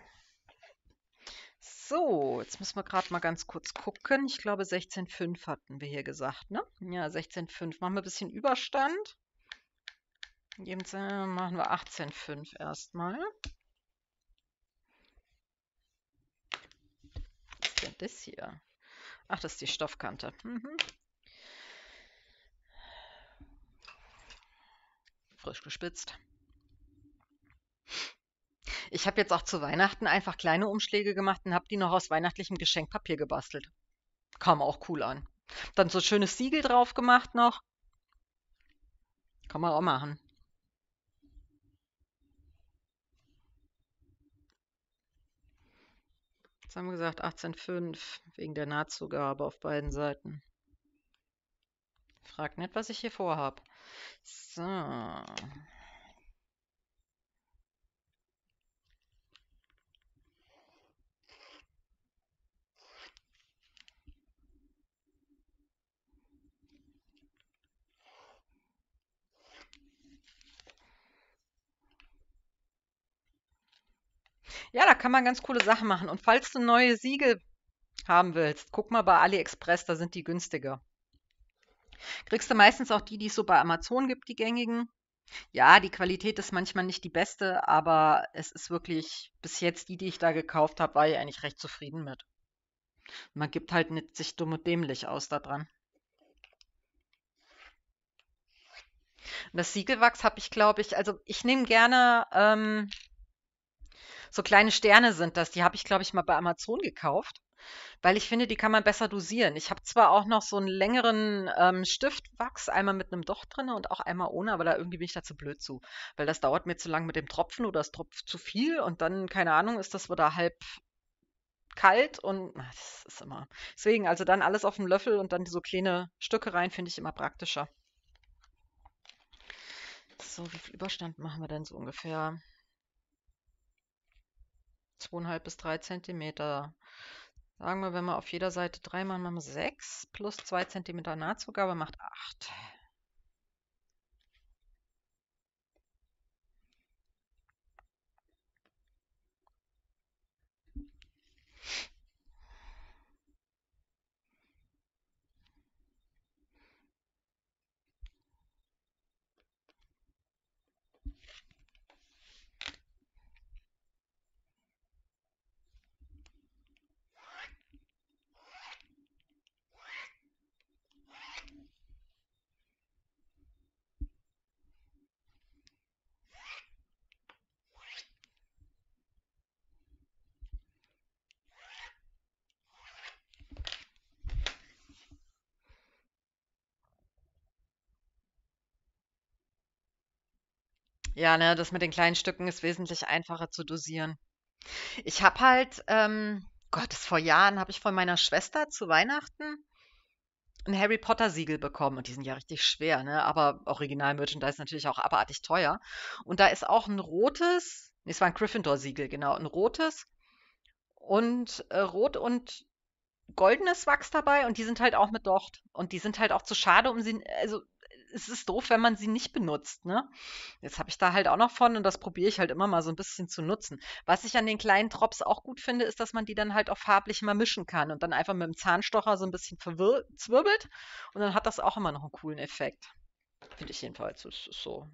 so, jetzt müssen wir gerade mal ganz kurz gucken. Ich glaube, sechzehn Komma fünf hatten wir hier gesagt, ne? Ja, sechzehn Komma fünf. Machen wir ein bisschen Überstand. Jetzt äh, machen wir achtzehn Komma fünf erstmal. Was ist denn das hier? Ach, das ist die Stoffkante. Mhm. Frisch gespitzt. Ich habe jetzt auch zu Weihnachten einfach kleine Umschläge gemacht und habe die noch aus weihnachtlichem Geschenkpapier gebastelt. Kam auch cool an. Dann so schönes Siegel drauf gemacht noch. Kann man auch machen. Jetzt haben wir gesagt achtzehn Komma fünf wegen der Nahtzugabe auf beiden Seiten. Frag nicht, was ich hier vorhab. So. Ja, da kann man ganz coole Sachen machen. Und falls du neue Siegel haben willst, guck mal bei AliExpress, da sind die günstiger. Kriegst du meistens auch die, die es so bei Amazon gibt, die gängigen. Ja, die Qualität ist manchmal nicht die beste, aber es ist wirklich, bis jetzt die, die ich da gekauft habe, war ich eigentlich recht zufrieden mit. Man gibt halt nicht sich dumm und dämlich aus da dran. Und das Siegelwachs habe ich, glaube ich, also ich nehme gerne, ähm, so kleine Sterne sind das, die habe ich, glaube ich, mal bei Amazon gekauft. Weil ich finde, die kann man besser dosieren. Ich habe zwar auch noch so einen längeren, ähm, Stiftwachs, einmal mit einem Docht drinne und auch einmal ohne, aber da irgendwie bin ich da zu blöd zu, weil das dauert mir zu lang mit dem Tropfen oder es tropft zu viel und dann, keine Ahnung, ist das wieder halb kalt und ah, das ist immer deswegen, also dann alles auf 'n Löffel und dann so kleine Stücke rein, finde ich immer praktischer. So, wie viel Überstand machen wir denn so ungefähr? zwei Komma fünf bis drei Zentimeter. Sagen wir, wenn wir auf jeder Seite drei machen, machen wir sechs plus zwei Zentimeter Nahtzugabe macht acht. Ja, ne, das mit den kleinen Stücken ist wesentlich einfacher zu dosieren. Ich habe halt, ähm, Gott, das vor Jahren habe ich von meiner Schwester zu Weihnachten ein Harry Potter Siegel bekommen und die sind ja richtig schwer, ne? Aber Original-Merchandise natürlich auch abartig teuer. Und da ist auch ein rotes, nee, es war ein Gryffindor-Siegel, genau, ein rotes und äh, rot und goldenes Wachs dabei und die sind halt auch mit Docht. Und die sind halt auch zu schade, um sie, also es ist doof, wenn man sie nicht benutzt, ne? Jetzt habe ich da halt auch noch von und das probiere ich halt immer mal so ein bisschen zu nutzen. Was ich an den kleinen Drops auch gut finde, ist, dass man die dann halt auch farblich mal mischen kann und dann einfach mit dem Zahnstocher so ein bisschen verwir zwirbelt und dann hat das auch immer noch einen coolen Effekt. Finde ich jedenfalls. Das ist so.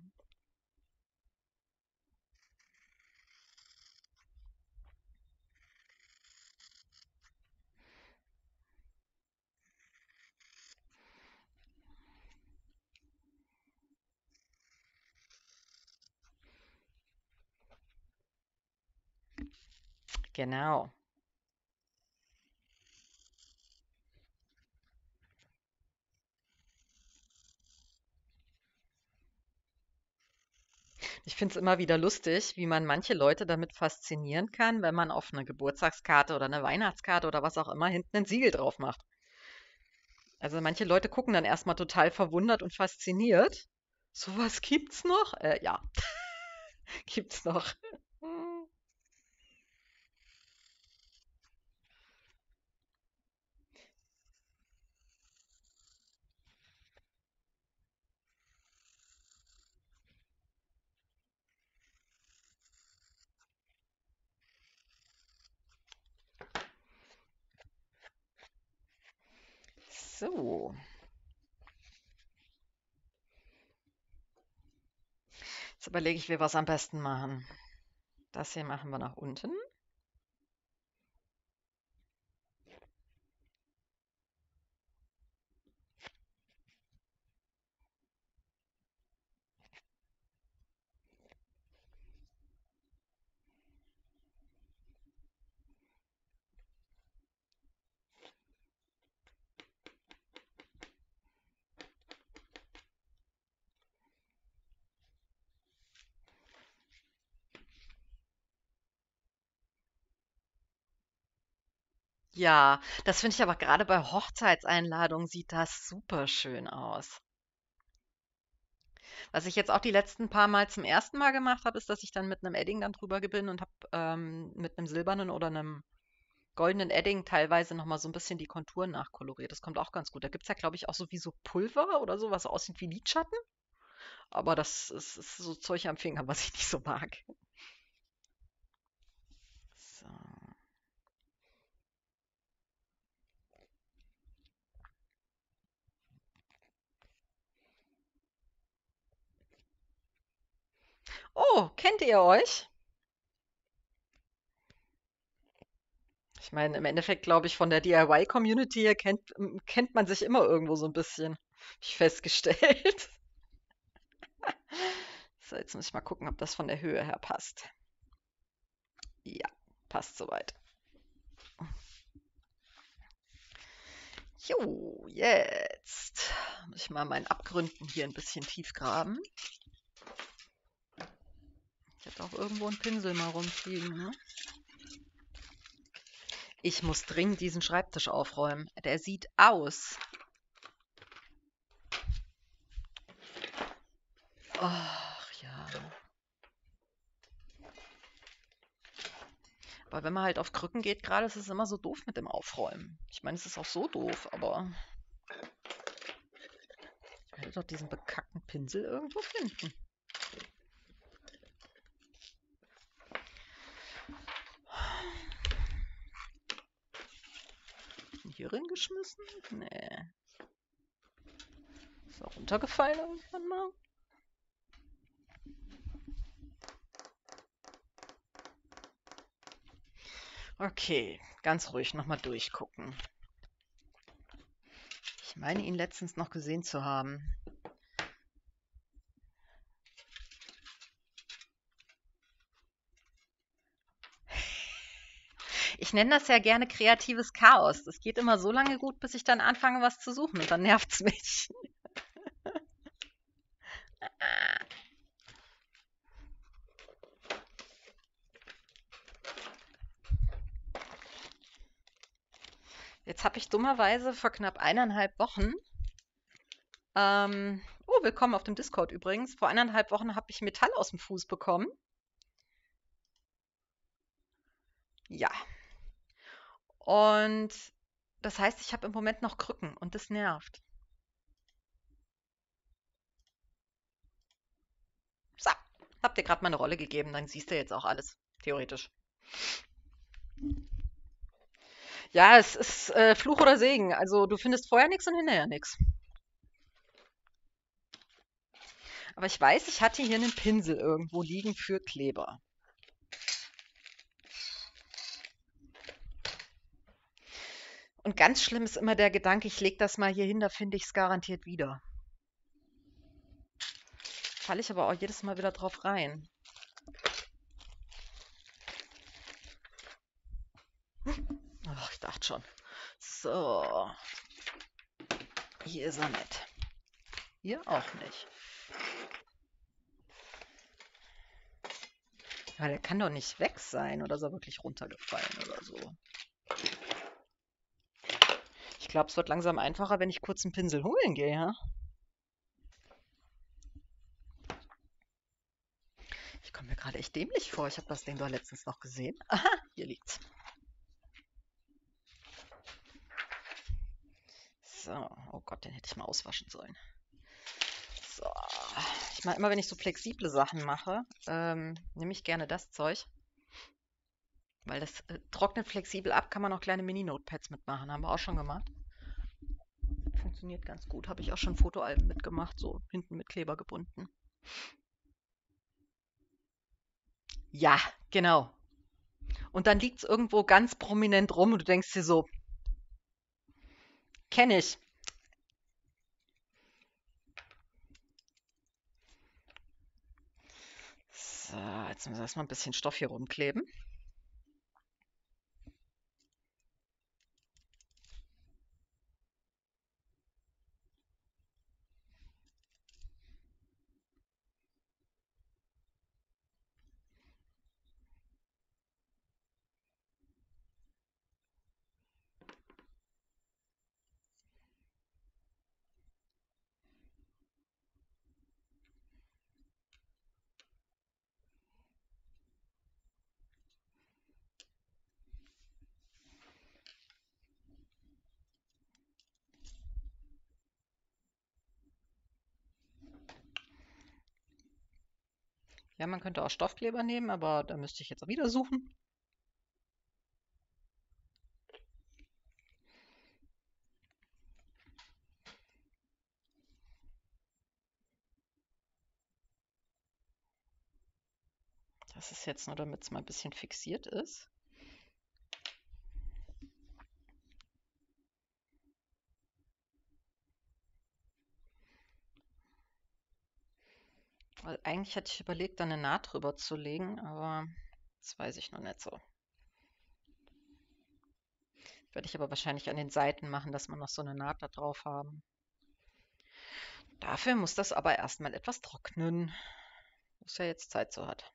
Genau. Ich finde es immer wieder lustig, wie man manche Leute damit faszinieren kann, wenn man auf eine Geburtstagskarte oder eine Weihnachtskarte oder was auch immer hinten ein Siegel drauf macht. Also manche Leute gucken dann erstmal total verwundert und fasziniert. So was gibt's noch? Äh, ja, gibt's noch. Hm, So, jetzt überlege ich, wie wir es am besten machen. Das hier machen wir nach unten. Ja, das finde ich aber gerade bei Hochzeitseinladungen sieht das super schön aus. Was ich jetzt auch die letzten paar Mal zum ersten Mal gemacht habe, ist, dass ich dann mit einem Edding dann drüber bin und habe ähm, mit einem silbernen oder einem goldenen Edding teilweise noch mal so ein bisschen die Konturen nachkoloriert. Das kommt auch ganz gut. Da gibt's ja, glaube ich, auch so wie so Pulver oder so, was so aussieht wie Lidschatten. Aber das ist, ist so Zeug am Finger, was ich nicht so mag. So. Oh, kennt ihr euch? Ich meine, im Endeffekt glaube ich, von der D I Y-Community her kennt, m- kennt man sich immer irgendwo so ein bisschen. Hab ich festgestellt. So, jetzt muss ich mal gucken, ob das von der Höhe her passt. Ja, passt soweit. Jo, jetzt muss ich mal meinen Abgründen hier ein bisschen tief graben. Ich hätte auch irgendwo einen Pinsel mal rumfliegen, ne? Ich muss dringend diesen Schreibtisch aufräumen. Der sieht aus. Ach ja. Weil wenn man halt auf Krücken geht gerade, ist es immer so doof mit dem Aufräumen. Ich meine, es ist auch so doof, aber ich werde doch diesen bekackten Pinsel irgendwo finden. Hier geschmissen? Nee. Ist er runtergefallen irgendwann mal? Okay, ganz ruhig nochmal durchgucken. Ich meine, ihn letztens noch gesehen zu haben. Ich nenne das ja gerne kreatives Chaos. Das geht immer so lange gut, bis ich dann anfange, was zu suchen und dann nervt's mich. Jetzt habe ich dummerweise vor knapp eineinhalb Wochen, ähm, oh, willkommen auf dem Discord übrigens, vor eineinhalb Wochen habe ich Metall aus dem Fuß bekommen. Ja. Und das heißt, ich habe im Moment noch Krücken und das nervt. So, hab dir gerade mal eine Rolle gegeben, dann siehst du jetzt auch alles, theoretisch. Ja, es ist äh, Fluch oder Segen. Also du findest vorher nichts und hinterher nichts. Aber ich weiß, ich hatte hier einen Pinsel irgendwo liegen für Kleber. Und ganz schlimm ist immer der Gedanke, ich lege das mal hier hin, da finde ich es garantiert wieder. Falle ich aber auch jedes Mal wieder drauf rein. Ach, ich dachte schon. So. Hier ist er nicht. Hier auch nicht. Ja, der kann doch nicht weg sein. Oder ist er wirklich runtergefallen oder so? Ich glaube, es wird langsam einfacher, wenn ich kurz einen Pinsel holen gehe. Ja? Ich komme mir gerade echt dämlich vor. Ich habe das Ding doch letztens noch gesehen. Aha, hier liegt's. So, oh Gott, den hätte ich mal auswaschen sollen. So, ich mache immer, wenn ich so flexible Sachen mache, ähm, nehme ich gerne das Zeug. Weil das äh, trocknet flexibel ab, kann man auch kleine Mini-Notepads mitmachen. Haben wir auch schon gemacht. Funktioniert ganz gut. Habe ich auch schon Fotoalben mitgemacht, so hinten mit Kleber gebunden. Ja, genau. Und dann liegt es irgendwo ganz prominent rum und du denkst dir so, kenne ich. So, jetzt müssen wir erstmal ein bisschen Stoff hier rumkleben. Ja, man könnte auch Stoffkleber nehmen, aber da müsste ich jetzt auch wieder suchen. Das ist jetzt nur, damit es mal ein bisschen fixiert ist. Weil eigentlich hatte ich überlegt, da eine Naht drüber zu legen, aber das weiß ich noch nicht so. Werde ich aber wahrscheinlich an den Seiten machen, dass wir noch so eine Naht da drauf haben. Dafür muss das aber erstmal etwas trocknen, wo es ja jetzt Zeit so hat.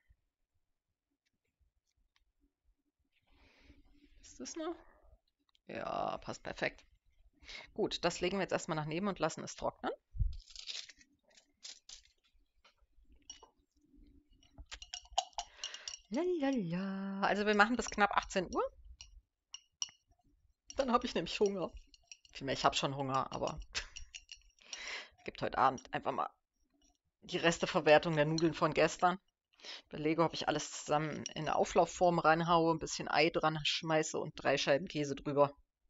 Ist das noch? Ja, passt perfekt. Gut, das legen wir jetzt erstmal nach neben und lassen es trocknen. Lalala. Also wir machen bis knapp achtzehn Uhr. Dann habe ich nämlich Hunger. Vielmehr, ich habe schon Hunger, aber gibt heute Abend einfach mal die Resteverwertung der Nudeln von gestern. Überlege, ob ich alles zusammen in eine Auflaufform reinhaue, ein bisschen Ei dran schmeiße und drei Scheiben Käse drüber.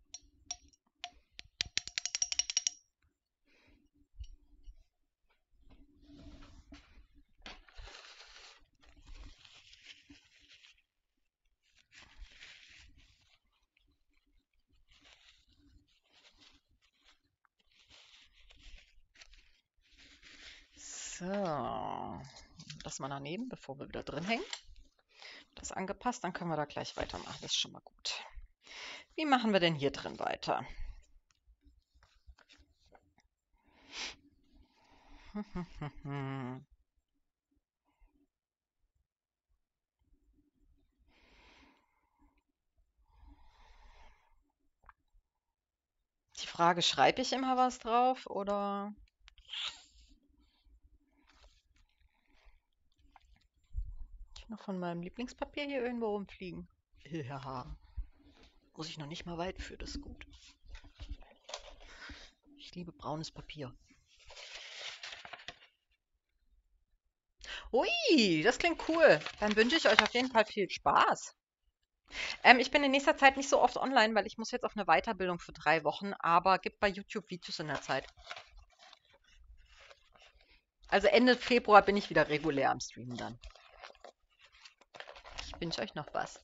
So, das mal daneben, bevor wir wieder drin hängen. Das angepasst, dann können wir da gleich weitermachen. Das ist schon mal gut. Wie machen wir denn hier drin weiter? Die Frage, schreibe ich immer was drauf oder ich noch von meinem Lieblingspapier hier irgendwo rumfliegen? Ja, muss ich noch nicht mal weit für, das ist gut. Ich liebe braunes Papier. Ui, das klingt cool. Dann wünsche ich euch auf jeden Fall viel Spaß. Ähm, ich bin in nächster Zeit nicht so oft online, weil ich muss jetzt auf eine Weiterbildung für drei Wochen, aber gibt bei YouTube Videos in der Zeit. Also Ende Februar bin ich wieder regulär am Streamen dann. Ich wünsche euch noch was.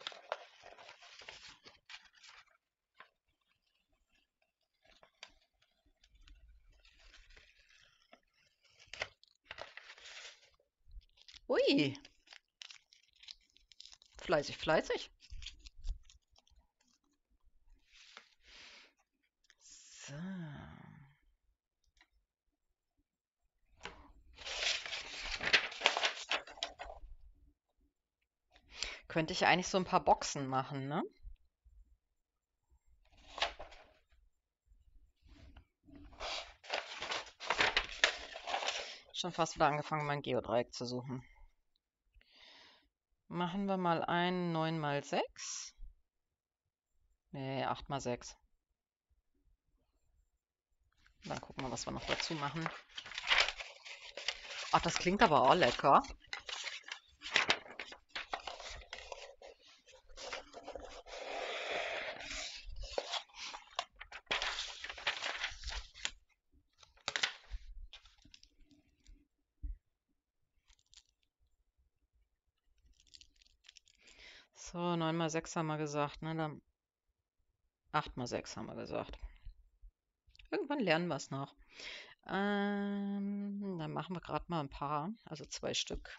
Ui, fleißig, fleißig. So. Könnte ich eigentlich so ein paar Boxen machen, ne? Schon fast wieder angefangen, mein Geodreieck zu suchen. Machen wir mal ein neun mal sechs. Nee, acht mal sechs. Dann gucken wir, was wir noch dazu machen. Ach, das klingt aber auch lecker. So, neun mal sechs haben wir gesagt, ne? Dann acht mal sechs haben wir gesagt. Irgendwann lernen wir es noch. Ähm, dann machen wir gerade mal ein paar, also zwei Stück.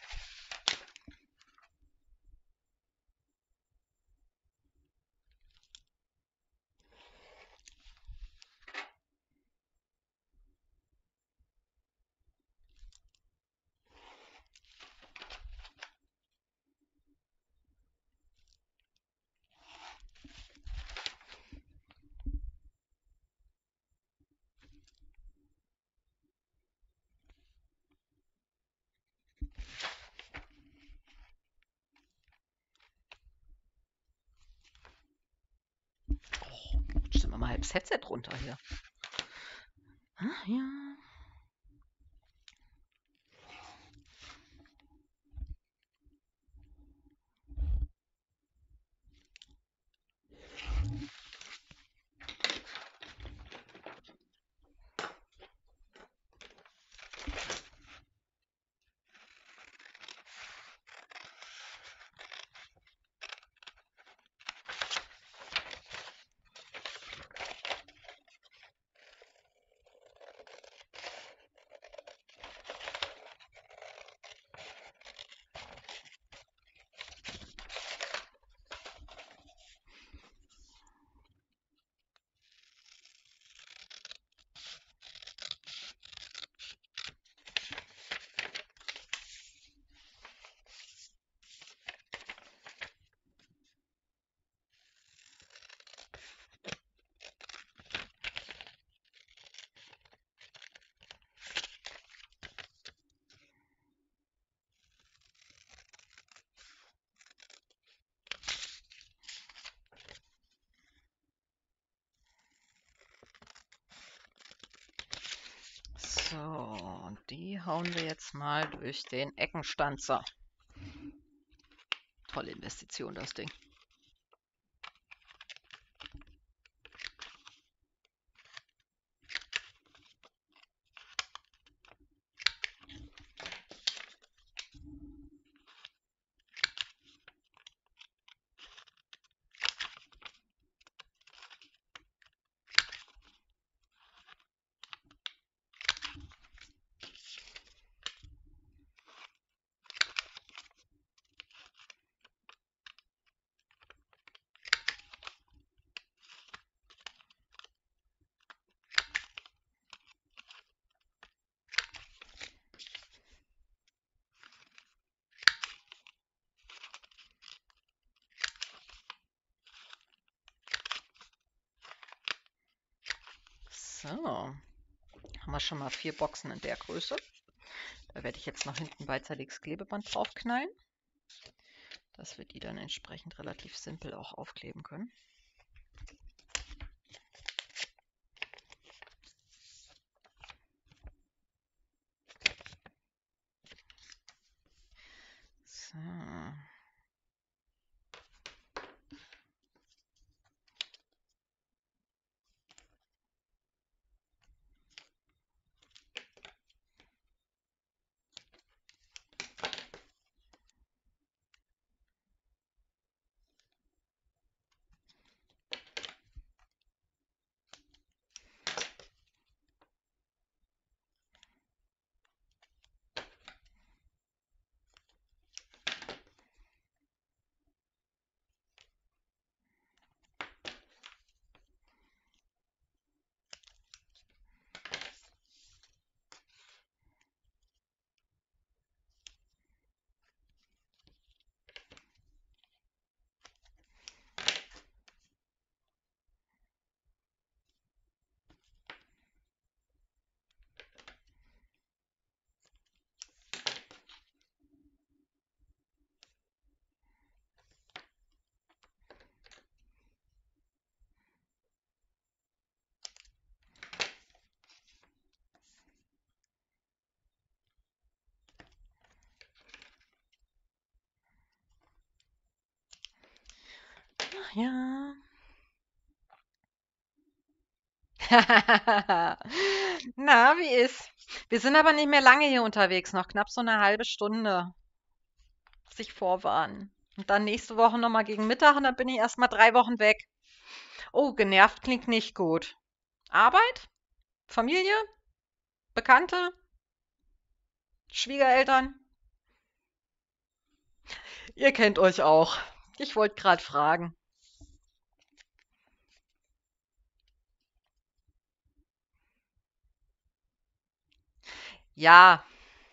Oh, stellen wir mal halb das Headset runter hier. Ah, ja. So, und die hauen wir jetzt mal durch den Eckenstanzer. Tolle Investition, das Ding. So, haben wir schon mal vier Boxen in der Größe. Da werde ich jetzt noch hinten beidseitiges Klebeband draufknallen, dass wir die dann entsprechend relativ simpel auch aufkleben können. So. Ja. Na, wie ist? Wir sind aber nicht mehr lange hier unterwegs, noch knapp so eine halbe Stunde. Muss ich vorwarnen. Und dann nächste Woche nochmal gegen Mittag und dann bin ich erstmal drei Wochen weg. Oh, genervt klingt nicht gut. Arbeit? Familie? Bekannte? Schwiegereltern? Ihr kennt euch auch. Ich wollte gerade fragen. Ja,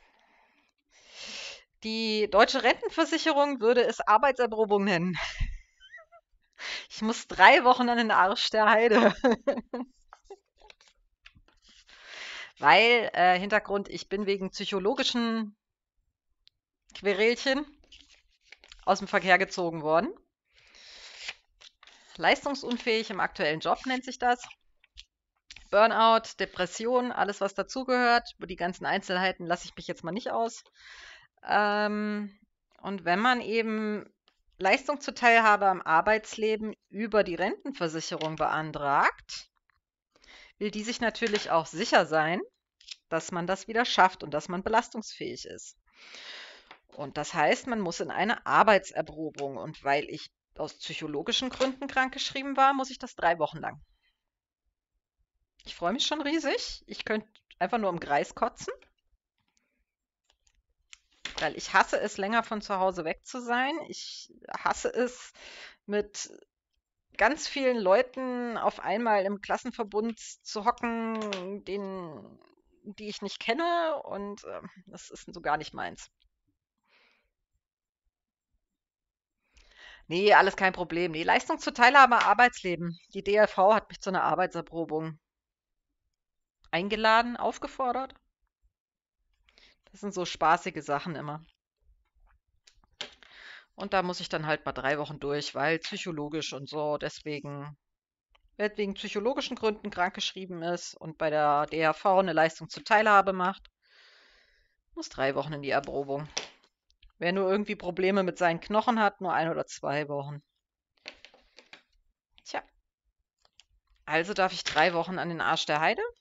die deutsche Rentenversicherung würde es Arbeitserprobung nennen. Ich muss drei Wochen an den Arsch der Heide. Weil, äh, Hintergrund, ich bin wegen psychologischen Querelchen aus dem Verkehr gezogen worden. Leistungsunfähig im aktuellen Job nennt sich das. Burnout, Depression, alles was dazugehört. Über die ganzen Einzelheiten lasse ich mich jetzt mal nicht aus. Ähm, und wenn man eben Leistung zur Teilhabe am Arbeitsleben über die Rentenversicherung beantragt, will die sich natürlich auch sicher sein, dass man das wieder schafft und dass man belastungsfähig ist. Und das heißt, man muss in eine Arbeitserprobung. Und weil ich aus psychologischen Gründen krankgeschrieben war, muss ich das drei Wochen lang. Ich freue mich schon riesig. Ich könnte einfach nur im Kreis kotzen, weil ich hasse es, länger von zu Hause weg zu sein. Ich hasse es, mit ganz vielen Leuten auf einmal im Klassenverbund zu hocken, den, die ich nicht kenne. Und äh, das ist so gar nicht meins. Nee, alles kein Problem. Nee, Leistung zur Teilhabe am Arbeitsleben. Die D L V hat mich zu einer Arbeitserprobung eingeladen, aufgefordert. Das sind so spaßige Sachen immer. Und da muss ich dann halt mal drei Wochen durch, weil psychologisch und so. Deswegen wer wegen psychologischen Gründen krankgeschrieben ist und bei der D R V eine Leistung zur Teilhabe macht, muss drei Wochen in die Erprobung. Wer nur irgendwie Probleme mit seinen Knochen hat, nur ein oder zwei Wochen. Tja, also darf ich drei Wochen an den Arsch der Heide.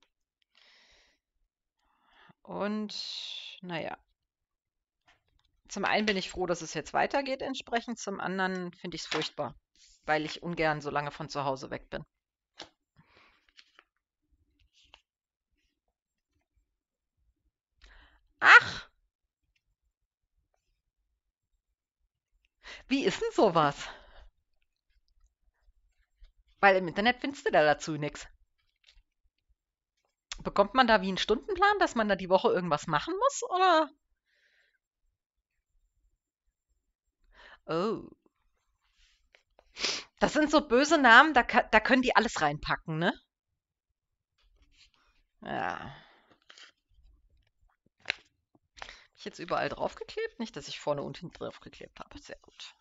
Und naja, zum einen bin ich froh, dass es jetzt weitergeht entsprechend, zum anderen finde ich es furchtbar, weil ich ungern so lange von zu Hause weg bin. Ach, wie ist denn sowas? Weil im Internet findest du da dazu nichts. Bekommt man da wie einen Stundenplan, dass man da die Woche irgendwas machen muss, oder? Oh, das sind so böse Namen, da, ka- da können die alles reinpacken, ne? Ja. Hab ich jetzt überall draufgeklebt? Nicht, dass ich vorne und hinten draufgeklebt habe. Sehr gut.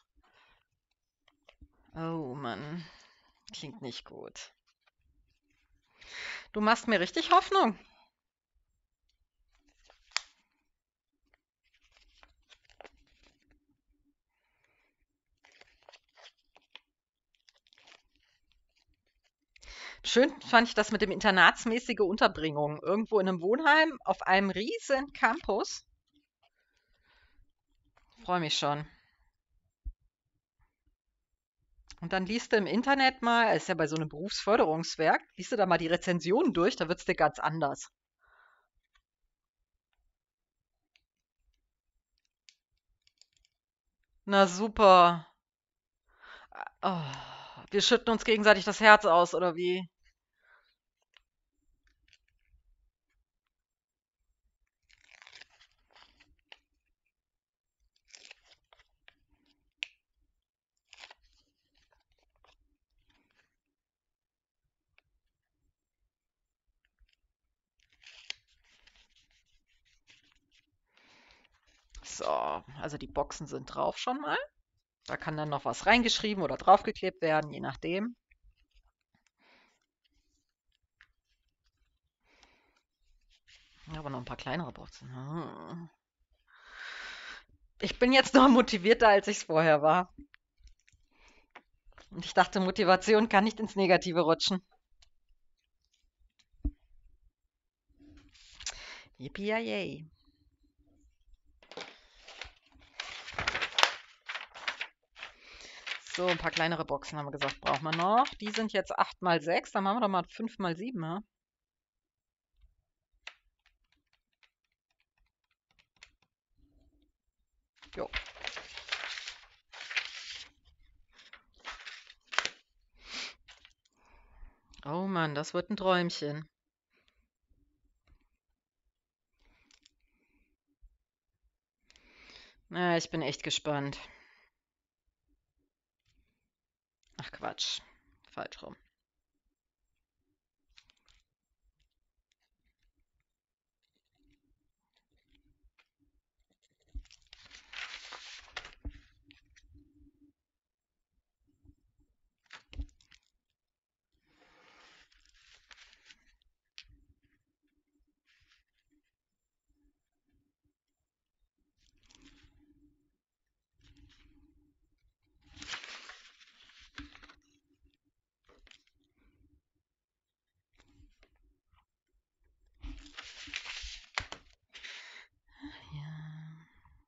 Oh Mann, klingt nicht gut. Du machst mir richtig Hoffnung. Schön fand ich das mit dem internatsmäßige Unterbringung. Irgendwo in einem Wohnheim auf einem riesen Campus. Freue mich schon. Und dann liest du im Internet mal, ist ja bei so einem Berufsförderungswerk, liest du da mal die Rezensionen durch, da wird's dir ganz anders. Na super. Oh, wir schütten uns gegenseitig das Herz aus, oder wie? So, also die Boxen sind drauf schon mal. Da kann dann noch was reingeschrieben oder draufgeklebt werden, je nachdem. Ja, aber noch ein paar kleinere Boxen. Hm. Ich bin jetzt noch motivierter, als ich es vorher war. Und ich dachte, Motivation kann nicht ins Negative rutschen. Yippie-yay. So, ein paar kleinere Boxen haben wir gesagt, brauchen wir noch. Die sind jetzt acht mal sechs, dann machen wir doch mal fünf mal sieben, ja? Jo. Oh Mann, das wird ein Träumchen. Na, ich bin echt gespannt. Ach Quatsch. Falsch rum. Ja.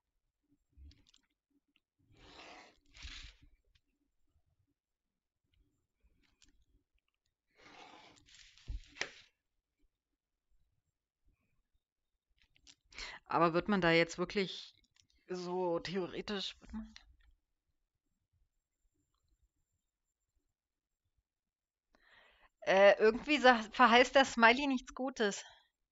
Aber wird man da jetzt wirklich so theoretisch. Wird man, äh, irgendwie sa- verheißt der Smiley nichts Gutes.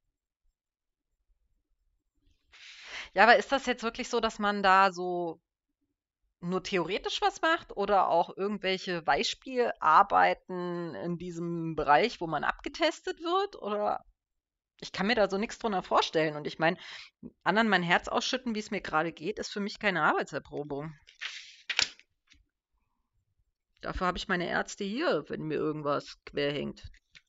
Ja, aber ist das jetzt wirklich so, dass man da so nur theoretisch was macht oder auch irgendwelche Beispielarbeiten in diesem Bereich, wo man abgetestet wird? Oder ich kann mir da so nichts drunter vorstellen. Und ich meine, anderen mein Herz ausschütten, wie es mir gerade geht, ist für mich keine Arbeitserprobung. Dafür habe ich meine Ärzte hier, wenn mir irgendwas quer hängt.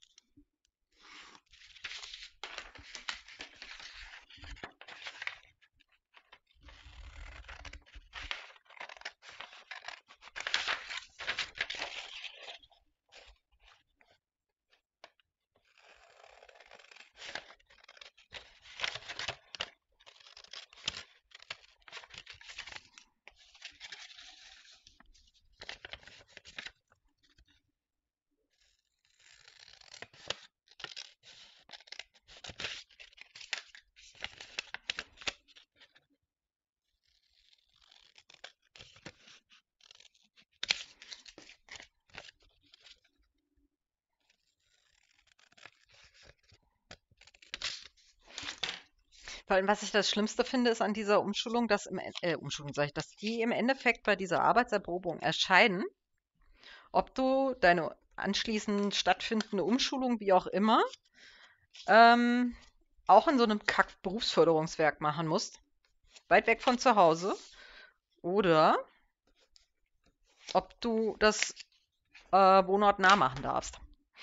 Vor allem, was ich das Schlimmste finde, ist an dieser Umschulung, dass im En äh, Umschulung sage ich, dass die im Endeffekt bei dieser Arbeitserprobung entscheiden, ob du deine anschließend stattfindende Umschulung, wie auch immer, ähm, auch in so einem Kack-Berufsförderungswerk machen musst, weit weg von zu Hause, oder ob du das äh, wohnortnah machen darfst.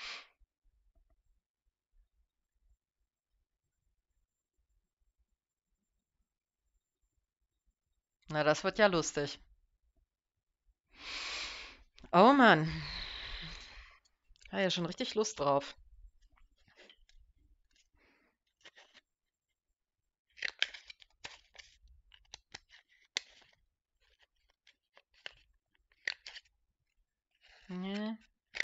Na, das wird ja lustig. Oh Mann, habe ja schon richtig Lust drauf. Ne.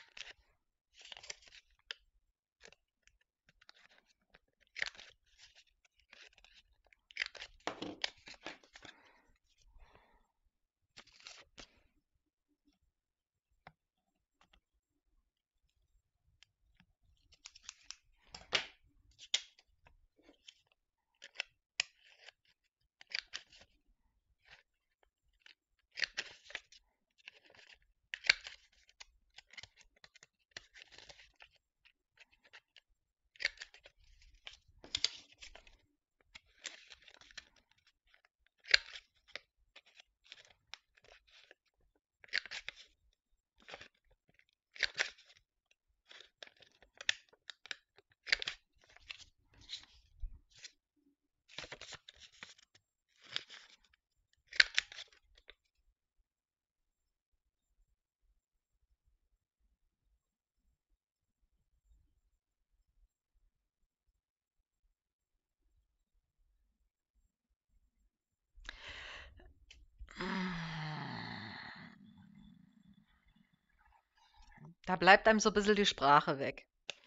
Da bleibt einem so ein bisschen die Sprache weg.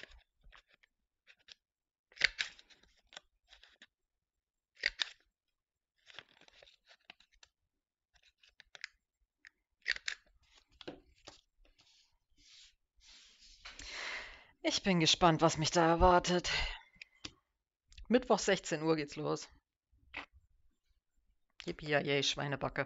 Ich bin gespannt, was mich da erwartet. Mittwoch sechzehn Uhr geht's los. Yippie Schweinebacke.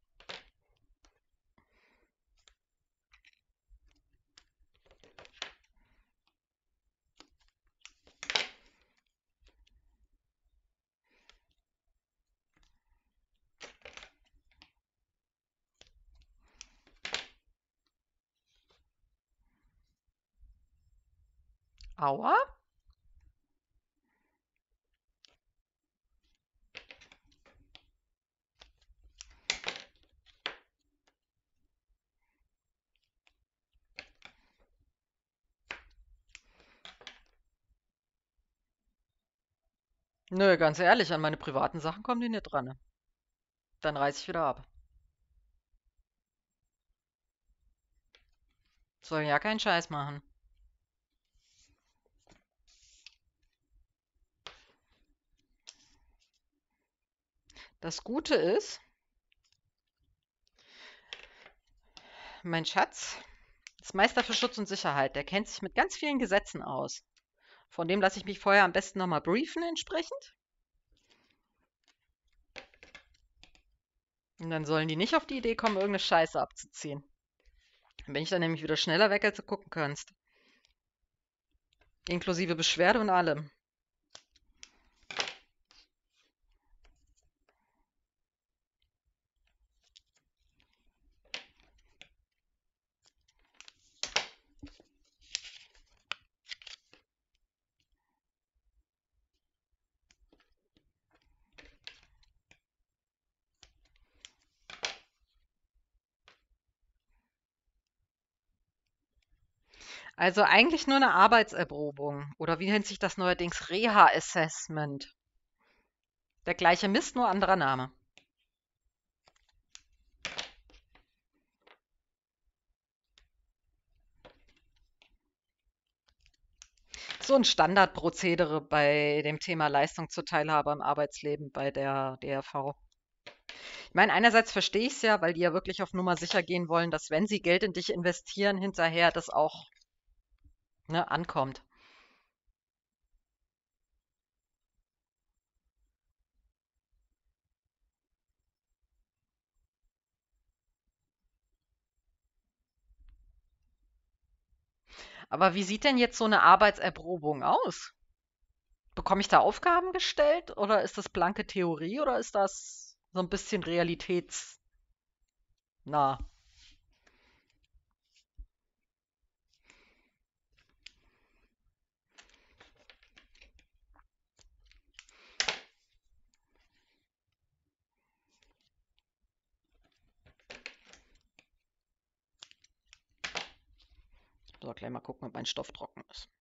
Aua? Nö, ganz ehrlich, an meine privaten Sachen kommen die nicht dran. Ne? Dann reiß ich wieder ab. Sollen ja keinen Scheiß machen. Das Gute ist, mein Schatz ist Meister für Schutz und Sicherheit. Der kennt sich mit ganz vielen Gesetzen aus. Von dem lasse ich mich vorher am besten nochmal briefen entsprechend. Und dann sollen die nicht auf die Idee kommen, irgendeine Scheiße abzuziehen. Dann bin ich dann nämlich wieder schneller weg, als du gucken kannst. Inklusive Beschwerde und allem. Also eigentlich nur eine Arbeitserprobung oder wie nennt sich das neuerdings? Reha-Assessment. Der gleiche Mist, nur anderer Name. So ein Standardprozedere bei dem Thema Leistung zur Teilhabe am Arbeitsleben bei der D R V. Ich meine, einerseits verstehe ich es ja, weil die ja wirklich auf Nummer sicher gehen wollen, dass wenn sie Geld in dich investieren, hinterher das auch, ne, ankommt. Aber wie sieht denn jetzt so eine Arbeitserprobung aus? Bekomme ich da Aufgaben gestellt oder ist das blanke Theorie oder ist das so ein bisschen realitätsnah? So, gleich mal gucken, ob mein Stoff trocken ist.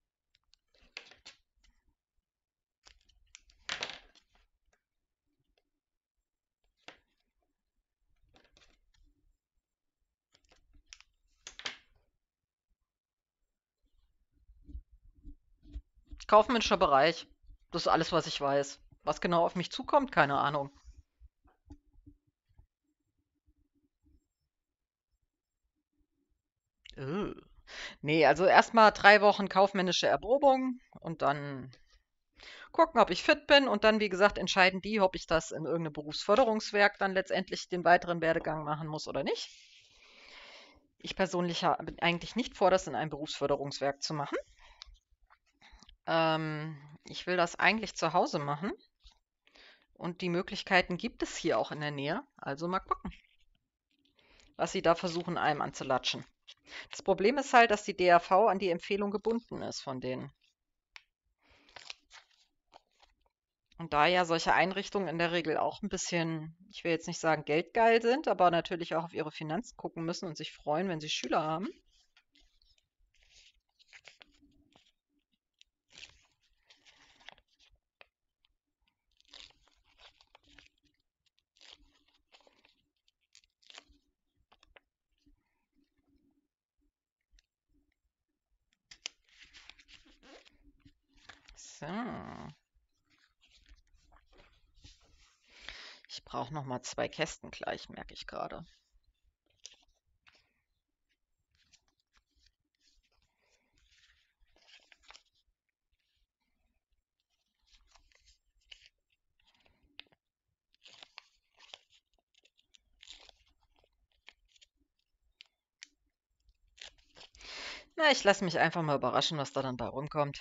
Kaufmännischer Bereich. Das ist alles, was ich weiß. Was genau auf mich zukommt, keine Ahnung. Äh. Nee, also erstmal drei Wochen kaufmännische Erprobung und dann gucken, ob ich fit bin und dann, wie gesagt, entscheiden die, ob ich das in irgendeinem Berufsförderungswerk dann letztendlich den weiteren Werdegang machen muss oder nicht. Ich persönlich habe eigentlich nicht vor, das in einem Berufsförderungswerk zu machen. Ähm, ich will das eigentlich zu Hause machen und die Möglichkeiten gibt es hier auch in der Nähe. Also mal gucken, was sie da versuchen, einem anzulatschen. Das Problem ist halt, dass die D R V an die Empfehlung gebunden ist von denen. Und da ja solche Einrichtungen in der Regel auch ein bisschen, ich will jetzt nicht sagen geldgeil sind, aber natürlich auch auf ihre Finanzen gucken müssen und sich freuen, wenn sie Schüler haben. So. Ich brauche noch mal zwei Kästen gleich, merke ich gerade. Na, ich lasse mich einfach mal überraschen, was da dann bei rumkommt.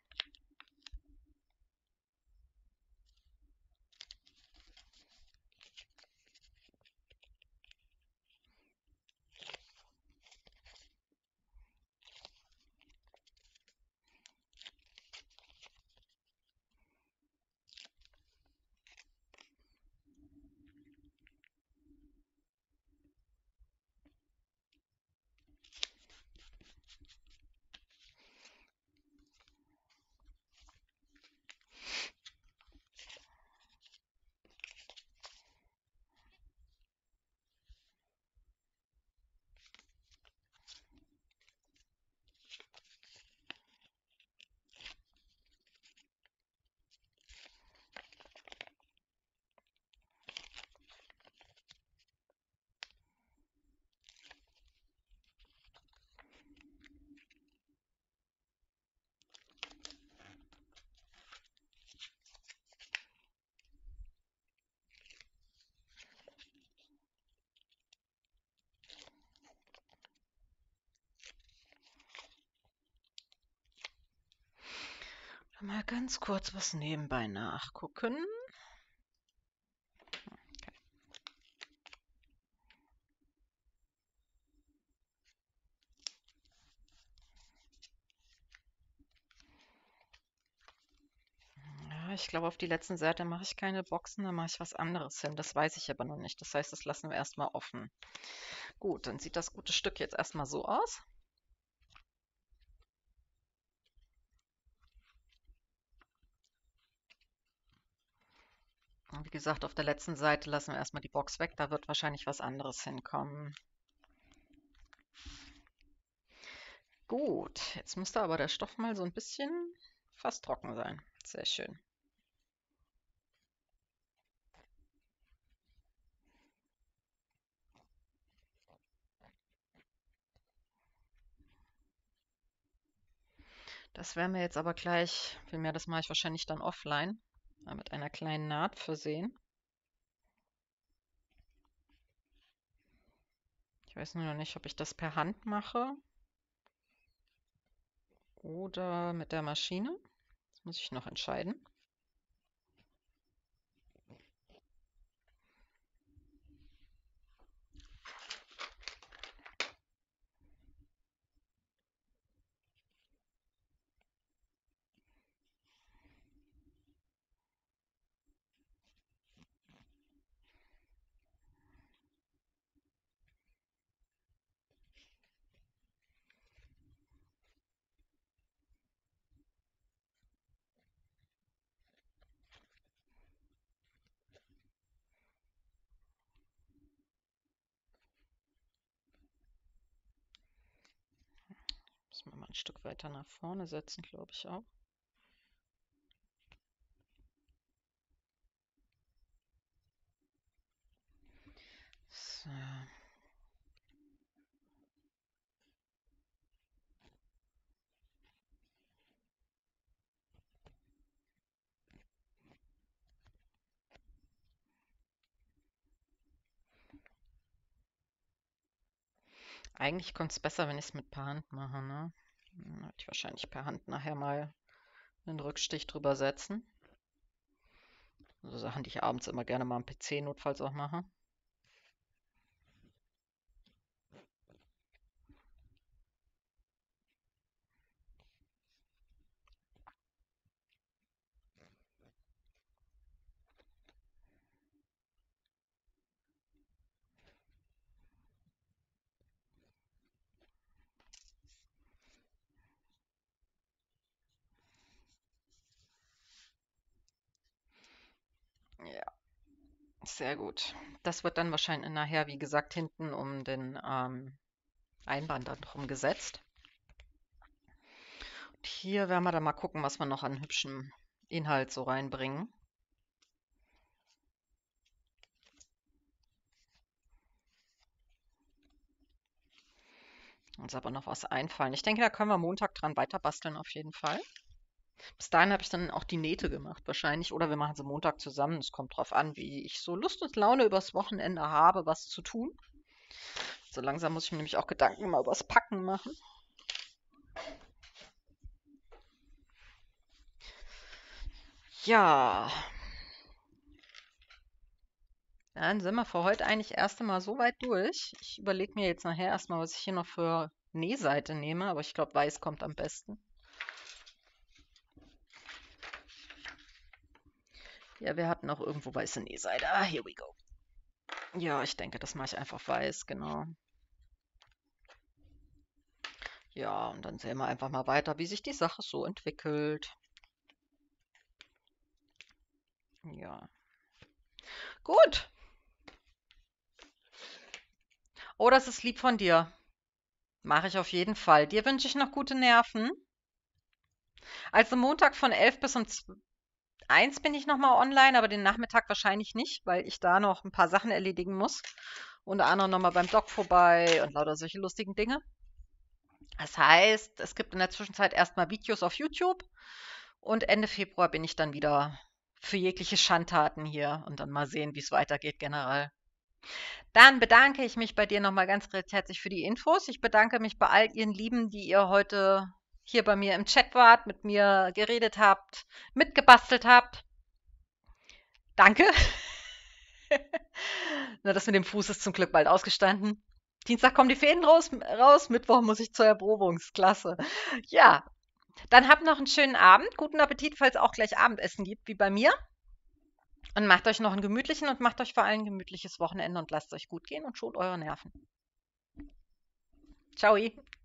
Mal ganz kurz was nebenbei nachgucken. Ja, ich glaube, auf die letzten Seite mache ich keine Boxen, da mache ich was anderes hin. Das weiß ich aber noch nicht. Das heißt, das lassen wir erstmal offen. Gut, dann sieht das gute Stück jetzt erstmal so aus. Wie gesagt, auf der letzten Seite lassen wir erstmal die Box weg. Da wird wahrscheinlich was anderes hinkommen. Gut, jetzt müsste aber der Stoff mal so ein bisschen fast trocken sein. Sehr schön. Das werden wir jetzt aber gleich, vielmehr das mache ich wahrscheinlich dann offline, mal mit einer kleinen Naht versehen. Ich weiß nur noch nicht, ob ich das per Hand mache oder mit der Maschine. Das muss ich noch entscheiden. Müssen wir mal ein Stück weiter nach vorne setzen, glaube ich auch. So. Eigentlich kommt es besser, wenn ich es mit per Hand mache, ne? Dann werde ich wahrscheinlich per Hand nachher mal einen Rückstich drüber setzen. So Sachen, die ich abends immer gerne mal am P C notfalls auch mache. Ja, sehr gut. Das wird dann wahrscheinlich nachher, wie gesagt, hinten um den ähm, Einband dann drum gesetzt. Und hier werden wir dann mal gucken, was wir noch an hübschem Inhalt so reinbringen. Uns aber noch was einfallen. Ich denke, da können wir Montag dran weiter basteln auf jeden Fall. Bis dahin habe ich dann auch die Nähte gemacht wahrscheinlich. Oder wir machen sie Montag zusammen. Es kommt drauf an, wie ich so Lust und Laune übers Wochenende habe, was zu tun. So langsam muss ich mir nämlich auch Gedanken mal übers Packen machen. Ja. Dann sind wir für heute eigentlich erst einmal so weit durch. Ich überlege mir jetzt nachher erstmal, was ich hier noch für Nähseite nehme, aber ich glaube, weiß kommt am besten. Ja, wir hatten auch irgendwo weiße Nähseite. Ah, here we go. Ja, ich denke, das mache ich einfach weiß, genau. Ja, und dann sehen wir einfach mal weiter, wie sich die Sache so entwickelt. Ja. Gut. Oh, das ist lieb von dir. Mache ich auf jeden Fall. Dir wünsche ich noch gute Nerven. Also Montag von elf bis um eins bin ich nochmal online, aber den Nachmittag wahrscheinlich nicht, weil ich da noch ein paar Sachen erledigen muss. Unter anderem nochmal beim Doc vorbei und lauter solche lustigen Dinge. Das heißt, es gibt in der Zwischenzeit erstmal Videos auf YouTube und Ende Februar bin ich dann wieder für jegliche Schandtaten hier und dann mal sehen, wie es weitergeht generell. Dann bedanke ich mich bei dir nochmal ganz recht herzlich für die Infos. Ich bedanke mich bei all Ihren Lieben, die ihr heute hier bei mir im Chat wart, mit mir geredet habt, mitgebastelt habt. Danke. Na, das mit dem Fuß ist zum Glück bald ausgestanden. Dienstag kommen die Fäden raus, raus, Mittwoch muss ich zur Erprobungsklasse. Ja, dann habt noch einen schönen Abend, guten Appetit, falls es auch gleich Abendessen gibt, wie bei mir. Und macht euch noch einen gemütlichen und macht euch vor allem ein gemütliches Wochenende und lasst euch gut gehen und schont eure Nerven. Ciao.